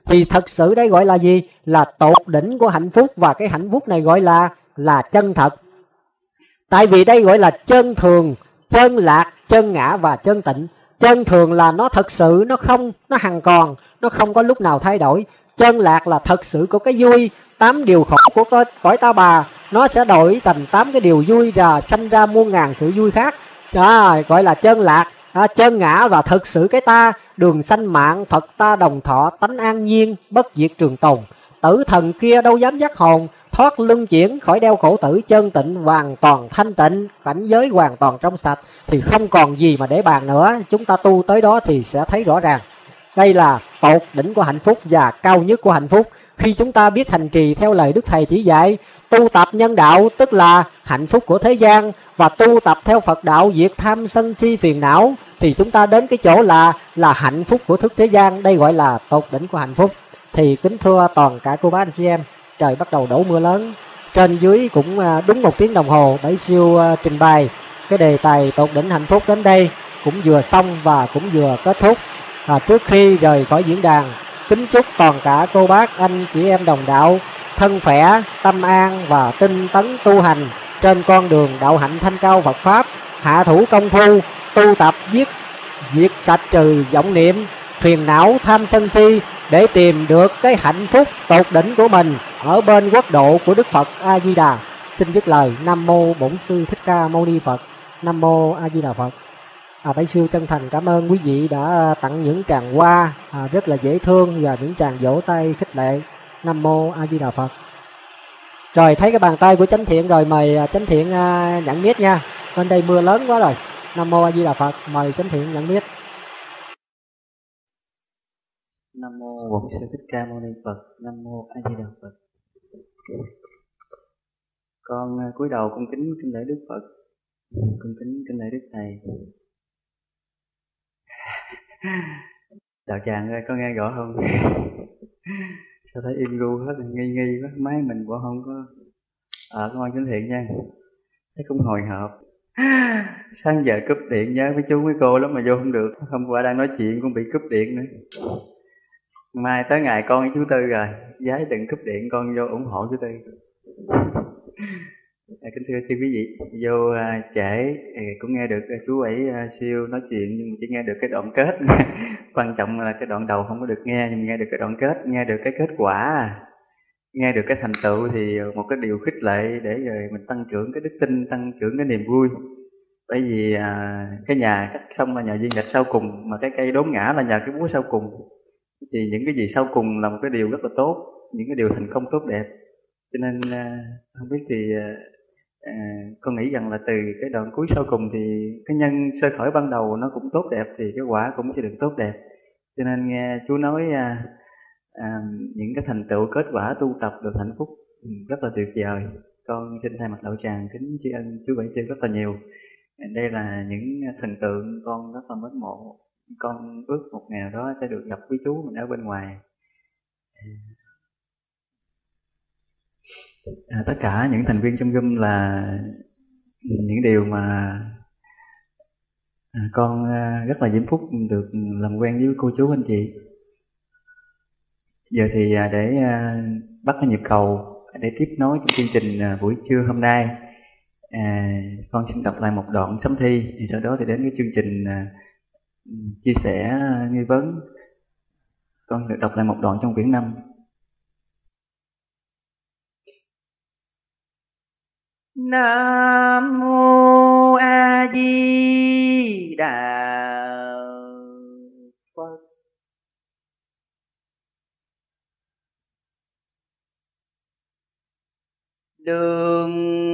Thì thật sự đây gọi là gì? Là tột đỉnh của hạnh phúc, và cái hạnh phúc này gọi là là chân thật. Tại vì đây gọi là chân thường, chân lạc, chân ngã và chân tịnh. Chân thường là nó thật sự, nó không, nó hằng còn, nó không có lúc nào thay đổi. Chân lạc là thật sự có cái vui, tám điều khổ của cõi ta bà nó sẽ đổi thành tám cái điều vui, và sanh ra muôn ngàn sự vui khác. Đó, gọi là chân lạc. À, chân ngã và thật sự cái ta, đường sanh mạng, Phật ta đồng thọ, tánh an nhiên, bất diệt trường tồn. Tử thần kia đâu dám dắt hồn, thoát luân chuyển khỏi đeo khổ tử. Chân tịnh hoàn toàn thanh tịnh, cảnh giới hoàn toàn trong sạch, thì không còn gì mà để bàn nữa. Chúng ta tu tới đó thì sẽ thấy rõ ràng. Đây là tột đỉnh của hạnh phúc và cao nhất của hạnh phúc. Khi chúng ta biết hành trì theo lời Đức Thầy chỉ dạy, tu tập nhân đạo tức là hạnh phúc của thế gian, và tu tập theo Phật đạo diệt tham sân si phiền não, thì chúng ta đến cái chỗ là là hạnh phúc của thức thế gian. Đây gọi là tột đỉnh của hạnh phúc. Thì kính thưa toàn cả cô bác anh chị em, trời bắt đầu đổ mưa lớn, trên dưới cũng đúng một tiếng đồng hồ Bảy Siêu trình bày cái đề tài tột đỉnh hạnh phúc đến đây cũng vừa xong và cũng vừa kết thúc. À, trước khi rời khỏi diễn đàn, kính chúc toàn cả cô bác anh chị em đồng đạo thân khỏe, tâm an và tinh tấn tu hành trên con đường đạo hạnh thanh cao Phật pháp, hạ thủ công phu tu tập giết diệt sạch trừ vọng niệm phiền não tham sân si, để tìm được cái hạnh phúc tột đỉnh của mình ở bên quốc độ của Đức Phật A Di Đà. Xin dứt lời. Nam mô Bổn Sư Thích Ca Mâu Ni Phật. Nam mô A Di Đà Phật. À, Bảy Siêu chân thành cảm ơn quý vị đã tặng những tràng hoa à, rất là dễ thương, và những tràng vỗ tay khích lệ. Nam mô A Di Đà Phật. Rồi, thấy cái bàn tay của Chánh Thiện rồi, mời Chánh Thiện uh, nhận miết nha. Bên đây mưa lớn quá rồi. Nam mô A Di Đà Phật. Mời Chánh Thiện nhận miết. Nam mô Bổn Sư Thích Ca Mâu Ni Phật. Nam mô A Di Đà Phật. Con uh, cúi đầu cung kính kính lễ Đức Phật, cung kính kính lễ Đức Thầy. Đạo tràng ơi, có nghe rõ không? Sao thấy im ru hết, nghi nghi quá, máy mình cũng không có. Ờ, à, con ơn Chánh Thiện nha. Thấy cũng hồi hộp. Sáng giờ cúp điện nhớ với chú với cô lắm mà vô không được. Hôm qua đang nói chuyện cũng bị cúp điện nữa. Mai tới ngày con với chú Tư rồi, giái đừng cúp điện, con vô ủng hộ chú Tư. À, kính thưa chư quý vị, vô à, trễ à, cũng nghe được à, chú ấy à, Siêu nói chuyện, nhưng chỉ nghe được cái đoạn kết. Quan trọng là cái đoạn đầu không có được nghe, nhưng nghe được cái đoạn kết, nghe được cái kết quả, nghe được cái thành tựu thì một cái điều khích lệ để rồi mình tăng trưởng cái đức tin, tăng trưởng cái niềm vui. Bởi vì à, cái nhà cắt xong là nhà viên gạch sau cùng, mà cái cây đốn ngã là nhà cái búa sau cùng. Thì những cái gì sau cùng là một cái điều rất là tốt, những cái điều thành công tốt đẹp. Cho nên à, không biết thì à, con nghĩ rằng là từ cái đoạn cuối sau cùng thì cái nhân sơ khởi ban đầu nó cũng tốt đẹp, thì cái quả cũng sẽ được tốt đẹp. Cho nên nghe chú nói à, à, những cái thành tựu kết quả tu tập được hạnh phúc rất là tuyệt vời. Con xin thay mặt đạo tràng kính tri ân chú Bảy Siêu rất là nhiều. Đây là những thần tượng con rất là mến mộ. Con ước một ngày nào đó sẽ được gặp với chú mình ở bên ngoài. À, tất cả những thành viên trong room là những điều mà à, con à, rất là diễm phúc được làm quen với cô chú anh chị. Giờ thì à, để à, bắt cái nhịp cầu để tiếp nối trong chương trình à, buổi trưa hôm nay, à, con xin đọc lại một đoạn sấm thi, thì sau đó thì đến cái chương trình à, chia sẻ nghi vấn. Con được đọc lại một đoạn trong quyển năm. Nam mô A Di Đà Phật. Đường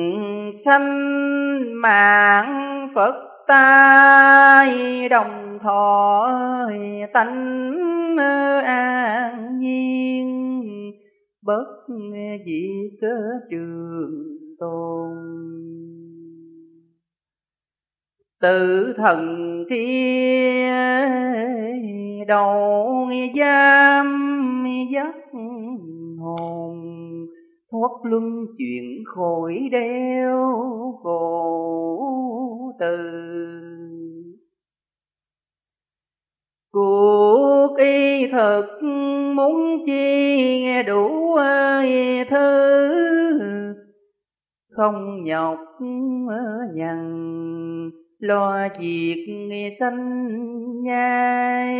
sanh mạng Phật tai, đồng thọ tánh an nhiên, bất diệt trường tôn. Tử thần kia đầu giam dắt hồn, thoát luân chuyển khỏi đeo khổ từ. cuộc y thực muốn chi nghe đủ thứ, không nhọc nhằn lo việc sanh nhai.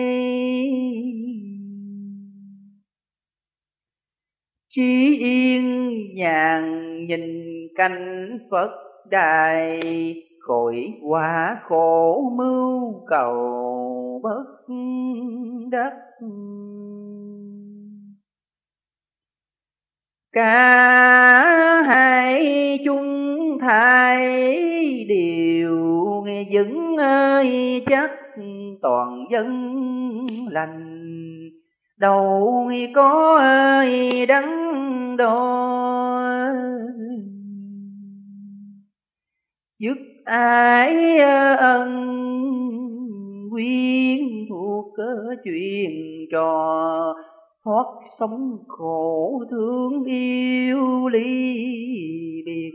Trí yên nhàn nhìn cảnh Phật đài, khỏi quá khổ mưu cầu bất đắc. Cả hai chung thai đều nghe vững ơi chắc, toàn dân lành đâu có ơi đắng đo. Dứt ái ân quyến thuộc chuyện trò, thoát sống khổ thương yêu ly biệt.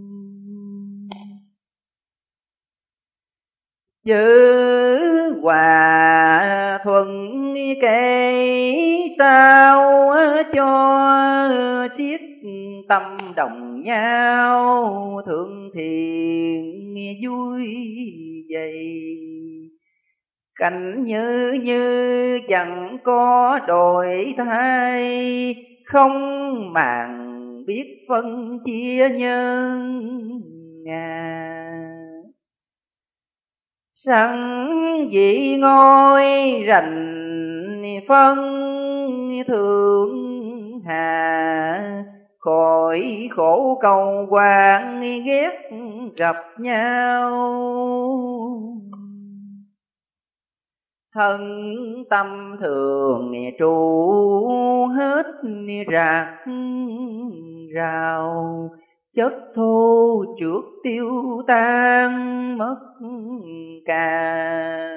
Giữ hòa thuận kể sao cho siết tâm đồng nhau, thương thiện vui vậy. Cảnh như như chẳng có đổi thay, không màng biết phân chia nhân ngà. Sẵn vị ngôi rành phân thượng hà, khỏi khổ cầu quan ghét gặp nhau. Thân tâm thường trụ hết rạc rào, chất thô trước tiêu tan mất cả.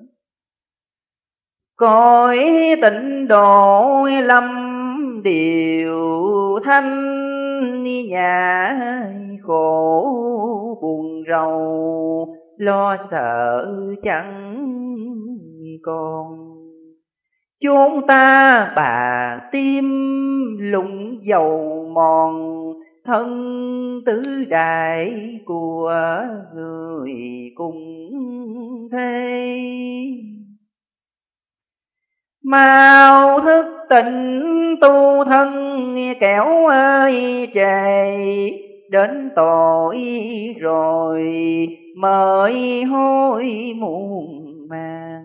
Cõi tịnh độ lâm điều thanh, nhà khổ buồn rầu lo sợ chẳng còn. Chốn ta bà tim lụng dầu mòn, thân tứ đại của người cùng thế. Mau thức tỉnh tu thân kẻo ơi trề, đến tội rồi mới hối muộn màng.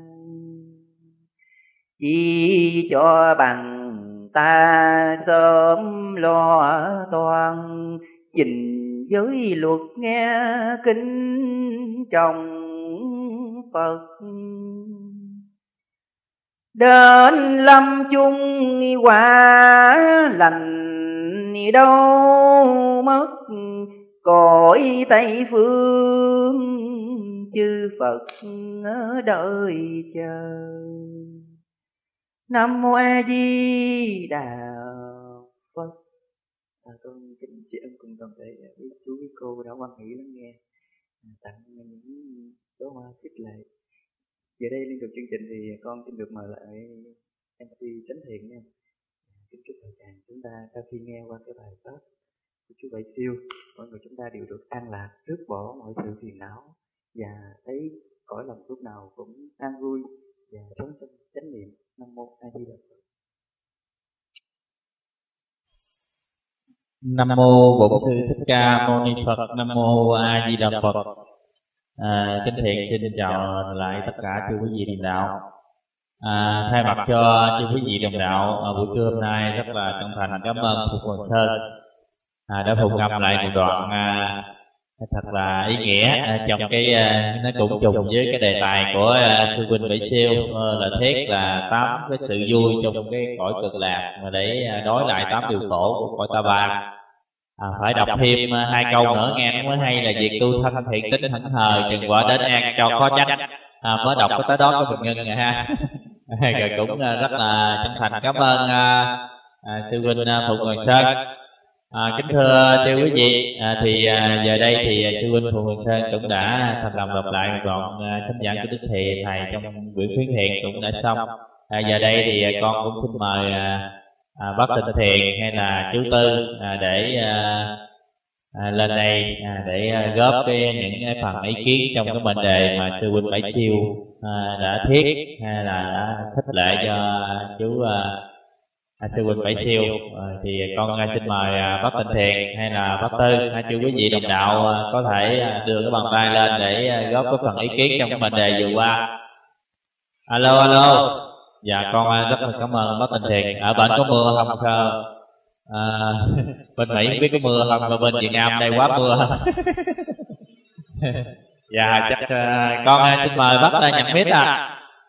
Chỉ cho bằng ta sớm lo toan, trình giới luật nghe kinh trong Phật. Đến lâm chung quả lành đâu mất, cõi Tây phương chư Phật ở đợi chờ. Nam mô A Di Đà Phật. À, con kính tri ân cùng toàn thể quý chú quý cô đã quan hỷ lắng nghe, tặng những đóa hoa khích lệ. Giờ đây liên tục chương trình thì con xin được mời lại em xê Chánh Thiện nha. Kính chúc đại tràng chúng ta sau khi nghe qua cái bài pháp của chú Bảy Siêu, mọi người chúng ta đều được an lạc, rước bỏ mọi sự phiền não và thấy cõi lòng lúc nào cũng an vui và sống trong chánh niệm. Nam mô A Di Đà Phật. Nam mô Bổn Sư Thích Ca Mâu Ni Phật. Nam mô A Di Đà Phật. À, kính thiện xin chào lại tất cả chư quý vị đồng đạo. À, thay mặt cho chư quý vị đồng đạo, à, buổi trưa hôm nay rất là chân thành cảm ơn Phục Hoàng Sơn à, đã phụng ngâm lại một đoạn à, thật là ý nghĩa à, trong cái à, nó cũng trùng với cái đề tài của à, sư huynh Bảy Siêu à, là thiết là tám cái sự vui trong cái cõi cực lạc mà để à, đối lại tám điều khổ của cõi ta bà. À, phải đọc thêm uh, hai câu nữa nghe nó mới hay, là việc tu thân thiện tính thẫn hờ chừng quả đến an cho khó trách. À, mới đọc tới đó có bình ngưng rồi ha. Rồi cũng uh, rất là chân thành cảm ơn uh, uh, sư huynh uh, Phụng Hoàng Sơn. À, kính thưa thưa quý vị, à, thì à, giờ đây thì à, sư huynh Phù Huyền Sơn cũng đã thành lòng đọc lại một đoạn à, sách giảng của Đức Thầy thầy trong buổi khuyến thiện cũng đã xong. À, giờ đây thì à, con cũng xin mời à, à, bác Tịnh Thiền hay là chú Tư à, để à, à, lên đây à, để à, góp cái những cái phần ý kiến trong cái mệnh đề mà sư huynh Bảy Siêu à, đã thiết hay là đã khích lệ cho chú à, À, sư huynh Bảy Siêu. À, thì con à, xin mời à, bác Tịnh Thiền hay là bác Tư hay chú quý vị đồng đạo à, có thể à, đưa cái bàn tay lên để à, góp cái phần ý kiến trong cái mệnh đề vừa qua. Alo alo. Dạ con à, rất là cảm ơn bác Tịnh Thiền. Ở bên có mưa không sao? À, bên Mỹ không biết có mưa không, mà bên Việt Nam đây quá mưa. Dạ chắc à, con à, xin mời bác à, nhận mic à.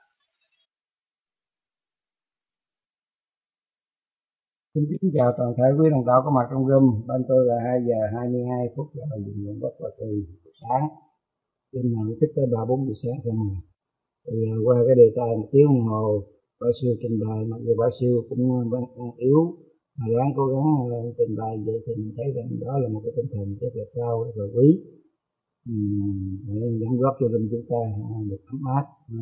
Xin kính chào toàn thể quý đồng đạo có mặt trong room. Bên tôi là hai giờ hai mươi hai phút là dùng dụng bất và từ sáng. Trên mà tích tới ba bốn giờ sáng không mà. Thì qua cái đề tài một tiếng đồng hồ, Bá Siêu trình bày, mặc dù Bá Siêu cũng yếu mà ráng cố gắng trình bày vậy thì mình thấy rằng đó là một cái tinh thần rất là cao, rất là quý. Để đóng góp cho mình chúng ta được ấm áp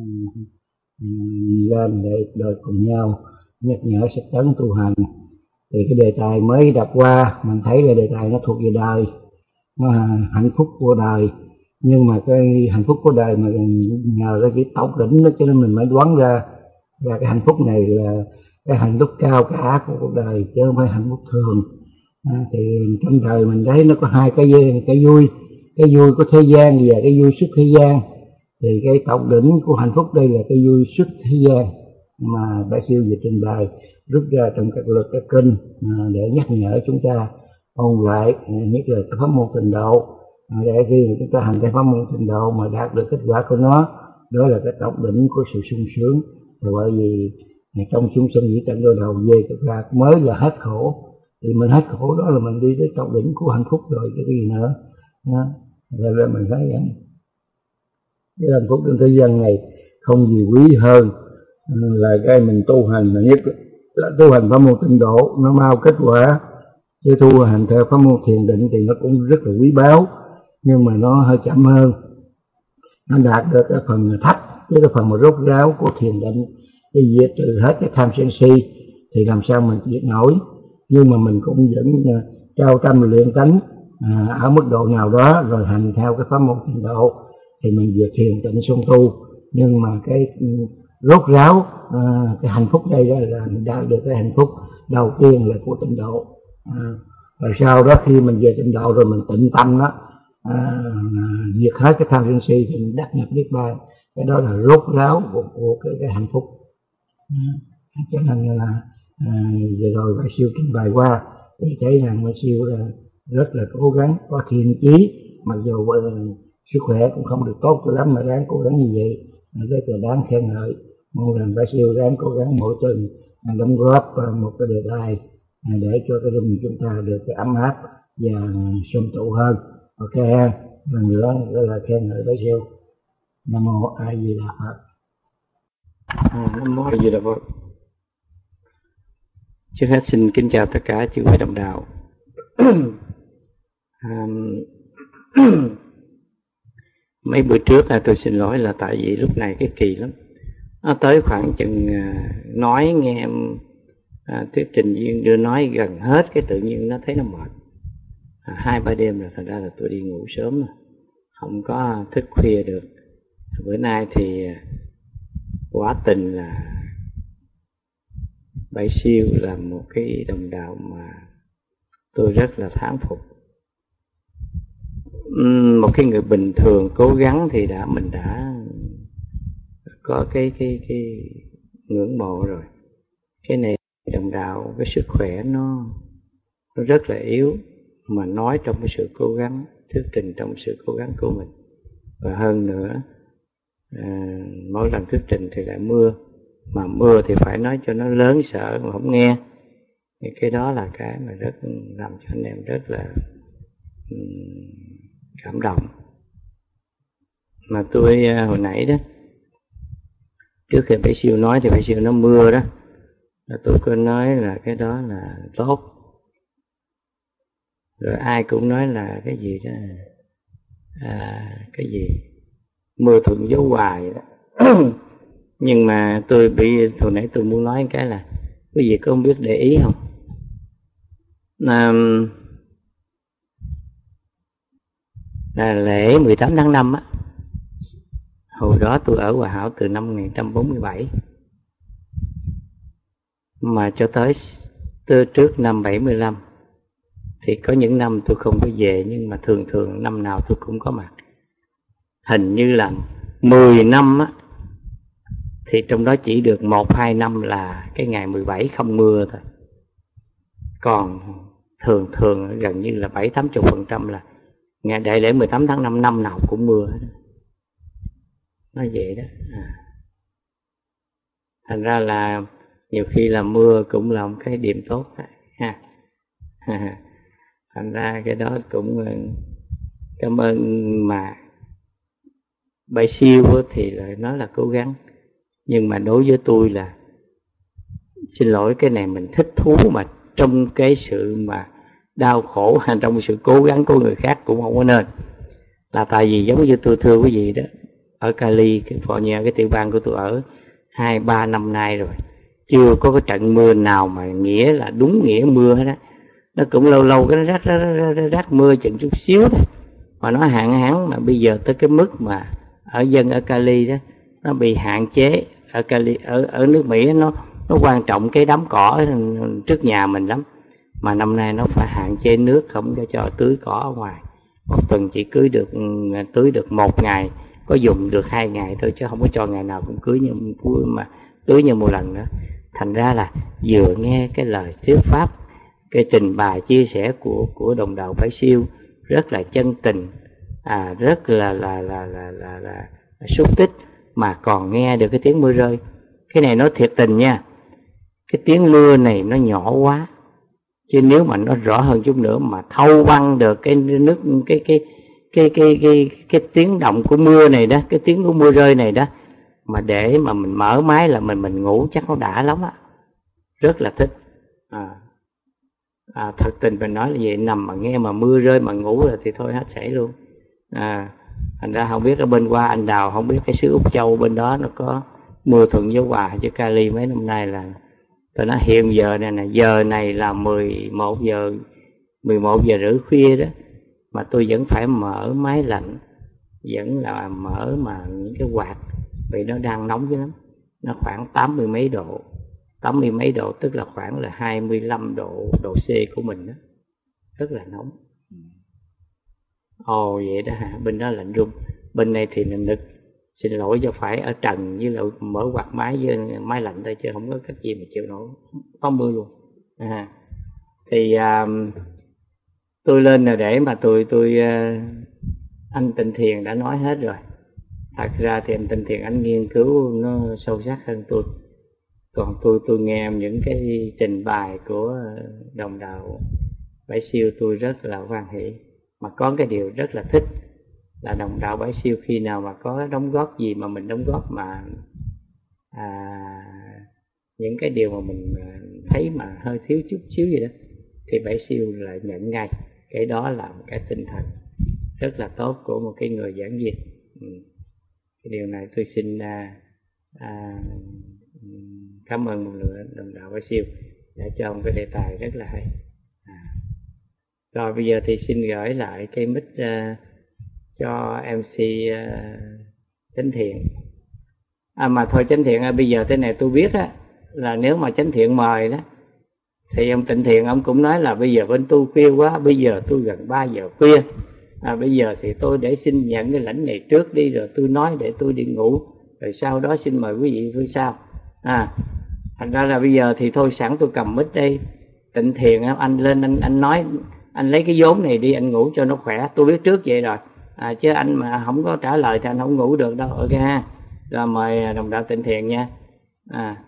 lên để đời cùng nhau nhắc nhở sách tấn tu hành. Thì cái đề tài mới đọc qua mình thấy là đề tài nó thuộc về đời, nó là hạnh phúc của đời, nhưng mà cái hạnh phúc của đời mà nhờ cái cái tột đỉnh đó cho nên mình mới đoán ra là cái hạnh phúc này là cái hạnh phúc cao cả của cuộc đời chứ không phải hạnh phúc thường. À, thì trong đời mình thấy nó có hai cái cái vui, cái vui của thế gian và cái vui xuất thế gian. Thì cái tột đỉnh của hạnh phúc đây là cái vui xuất thế gian mà Bá Siêu vừa trình bày rút ra trong các luật các kinh để nhắc nhở chúng ta ôn lại, nhất là cái pháp môn Tịnh Độ, để khi chúng ta hành cái pháp môn Tịnh Độ mà đạt được kết quả của nó, đó là cái tột đỉnh của sự sung sướng. Và bởi vì trong chúng sinh dĩ tận đôi đầu về thực ra mới là hết khổ, thì mình hết khổ đó là mình đi tới tột đỉnh của hạnh phúc rồi, cái gì nữa đó. Rồi mình thấy rằng cái hạnh phúc trên thế gian này không gì quý hơn là cái mình tu hành, mà nhất là tu hành pháp môn Tịnh Độ nó mau kết quả, chứ tu hành theo pháp môn thiền định thì nó cũng rất là quý báu, nhưng mà nó hơi chậm hơn, nó đạt được cái phần thấp, chứ cái phần mà rốt ráo của thiền định cái diệt trừ hết cái tham sân si thì làm sao mình diệt nổi. Nhưng mà mình cũng vẫn cao tâm luyện tánh à, ở mức độ nào đó rồi hành theo cái pháp môn Tịnh Độ thì mình vừa thiền định song tu. Nhưng mà cái rốt ráo à, cái hạnh phúc đây đó là mình đạt được cái hạnh phúc đầu tiên là của Tịnh Độ. À, rồi sau đó khi mình về Tịnh Độ rồi mình tịnh tâm đó, à, diệt hết cái tham sân si thì mình đắc nhập niết bàn. Cái đó là rốt ráo của, của cái, cái hạnh phúc. À, cho nên là à, vừa rồi Bá Siêu trình bày qua thì thấy rằng Bá Siêu là rất là cố gắng, có thiện chí, mặc dù uh, sức khỏe cũng không được tốt cho lắm mà ráng cố gắng như vậy rất là đáng khen ngợi. Mong rằng Bá Siêu ráng cố gắng mỗi tuần đóng góp một cái đề tài để cho cái rừng chúng ta được cái ấm áp và sum tụ hơn. Ok, lần nữa rất là khen ngợi Bá Siêu. Nam mô A Di Đà Phật. À, Nam mô A Di Đà Phật. Trước hết xin kính chào tất cả chư vị đồng đạo. à, mấy bữa trước là tôi xin lỗi là tại vì lúc này cái kỳ lắm, nó tới khoảng chừng à, nói nghe em à, thuyết trình viên đưa nói gần hết cái tự nhiên nó thấy nó mệt. À, hai ba đêm rồi, thành ra là tôi đi ngủ sớm rồi, không có thức khuya được. Bữa nay thì quả tình là Bảy Siêu là một cái đồng đạo mà tôi rất là thán phục. Một cái người bình thường cố gắng thì đã mình đã có cái cái cái ngưỡng mộ rồi. Cái này đồng đạo cái sức khỏe nó nó rất là yếu, mà nói trong cái sự cố gắng, thuyết trình trong sự cố gắng của mình. Và hơn nữa à, mỗi lần thuyết trình thì lại mưa, mà mưa thì phải nói cho nó lớn sợ mà không nghe. Thì cái đó là cái mà rất làm cho anh em rất là um, cảm động. Mà tôi hồi nãy đó, trước khi Bảy Siêu nói thì Bảy Siêu nó mưa đó, là tôi có nói là cái đó là tốt. Rồi ai cũng nói là cái gì đó, à, cái gì mưa thuận gió hoài đó. Nhưng mà tôi bị, hồi nãy tôi muốn nói cái là quý vị có không biết để ý không, là, là lễ mười tám tháng năm á, hồi đó tôi ở Hòa Hảo từ năm một nghìn chín trăm bốn mươi bảy mà cho tới từ trước năm bảy mươi lăm, thì có những năm tôi không có về, nhưng mà thường thường năm nào tôi cũng có mặt. Hình như là mười năm á, thì trong đó chỉ được một hai năm là cái ngày mười bảy không mưa thôi. Còn thường thường gần như là bảy tám mươi phần trăm là ngày đại lễ mười tám tháng năm năm nào cũng mưa hết. Nói vậy đó. À. Thành ra là nhiều khi là mưa cũng là một cái điểm tốt đó. Ha. Thành ra cái đó cũng cảm ơn. Mà Bảy Siêu thì lại nói là cố gắng, nhưng mà đối với tôi là xin lỗi, cái này mình thích thú mà trong cái sự mà đau khổ hay trong sự cố gắng của người khác cũng không có nên. Là tại vì giống như tôi thưa quý vị đó, ở Cali, cái phò nhà cái tiểu bang của tôi ở hai ba năm nay rồi, chưa có cái trận mưa nào mà nghĩa là đúng nghĩa mưa hết đó. Nó cũng lâu lâu cái nó rác, rác, rác, rác mưa chừng chút xíu thôi mà nó hạn hán. Mà bây giờ tới cái mức mà ở dân ở Cali đó nó bị hạn chế. Ở Cali, ở ở nước Mỹ nó nó quan trọng cái đám cỏ trước nhà mình lắm, mà năm nay nó phải hạn chế nước, không có cho tưới cỏ ở ngoài. Một tuần chỉ cưới được tưới được một ngày, có dùng được hai ngày thôi, chứ không có cho ngày nào cũng cưới như mà tưới như một lần nữa. Thành ra là vừa nghe cái lời thuyết pháp, cái trình bày chia sẻ của của đồng đạo Bảy Siêu rất là chân tình, à, rất là là là là là, là xúc tích, mà còn nghe được cái tiếng mưa rơi. Cái này nói thiệt tình nha, cái tiếng mưa này nó nhỏ quá, chứ nếu mà nó rõ hơn chút nữa mà thâu băng được cái nước cái cái cái cái cái cái tiếng động của mưa này đó, cái tiếng của mưa rơi này đó, mà để mà mình mở máy là mình mình ngủ chắc nó đã lắm á, rất là thích. À, à, thật tình mình nói là vậy, nằm mà nghe mà mưa rơi mà ngủ rồi thì thôi hết sảy luôn. À, thành ra không biết ở bên qua anh Đào, không biết cái xứ Úc Châu bên đó nó có mưa thuận gió hòa chứ Cali mấy năm nay là tôi nói hiện giờ này nè, giờ này là mười một giờ mười một giờ rưỡi khuya đó, mà tôi vẫn phải mở máy lạnh, vẫn là mở mà những cái quạt, vì nó đang nóng dữ lắm. Nó khoảng tám mươi mấy độ, tám mươi mấy độ tức là khoảng là hai mươi lăm độ độ C của mình đó, rất là nóng. Ồ vậy đó hả? Bên đó lạnh run, bên này thì là nực. Xin lỗi cho phải ở trần với lại mở quạt máy với máy lạnh thôi, chứ không có cách gì mà chịu nổi, có mưa luôn. À, thì à, tôi lên là để mà tôi tôi à, anh Tịnh Thiền đã nói hết rồi. Thật ra thì anh Tịnh Thiền anh nghiên cứu nó sâu sắc hơn tôi. Còn tôi tôi nghe những cái trình bày của đồng đạo Bảy Siêu tôi rất là hoan hỷ. Mà có cái điều rất là thích là đồng đạo Bảy Siêu khi nào mà có đóng góp gì mà mình đóng góp mà à, những cái điều mà mình thấy mà hơi thiếu chút xíu gì đó thì Bảy Siêu lại nhận ngay. Cái đó là một cái tinh thần rất là tốt của một cái người giảng viên. Ừ. Cái điều này tôi xin à, à, cảm ơn một lượt đồng đạo Bảy Siêu đã cho một cái đề tài rất là hay. À. Rồi bây giờ thì xin gửi lại cái mic uh, cho em xê uh, Chánh Thiện. À mà thôi Chánh Thiện, à, bây giờ thế này tôi biết á, là nếu mà Chánh Thiện mời đó thì ông Tịnh Thiện ông cũng nói là bây giờ bên tôi khuya quá, bây giờ tôi gần ba giờ khuya, à, bây giờ thì tôi để xin nhận cái lãnh này trước đi, rồi tôi nói để tôi đi ngủ, rồi sau đó xin mời quý vị thôi sao. À, thành ra là bây giờ thì thôi sẵn tôi cầm mic đây, Tịnh Thiện anh lên anh anh nói, anh lấy cái vốn này đi, anh ngủ cho nó khỏe, tôi biết trước vậy rồi. À, chứ anh mà không có trả lời thì anh không ngủ được đâu. Ok ha. Rồi mời đồng đạo Tịnh Thiện nha. À.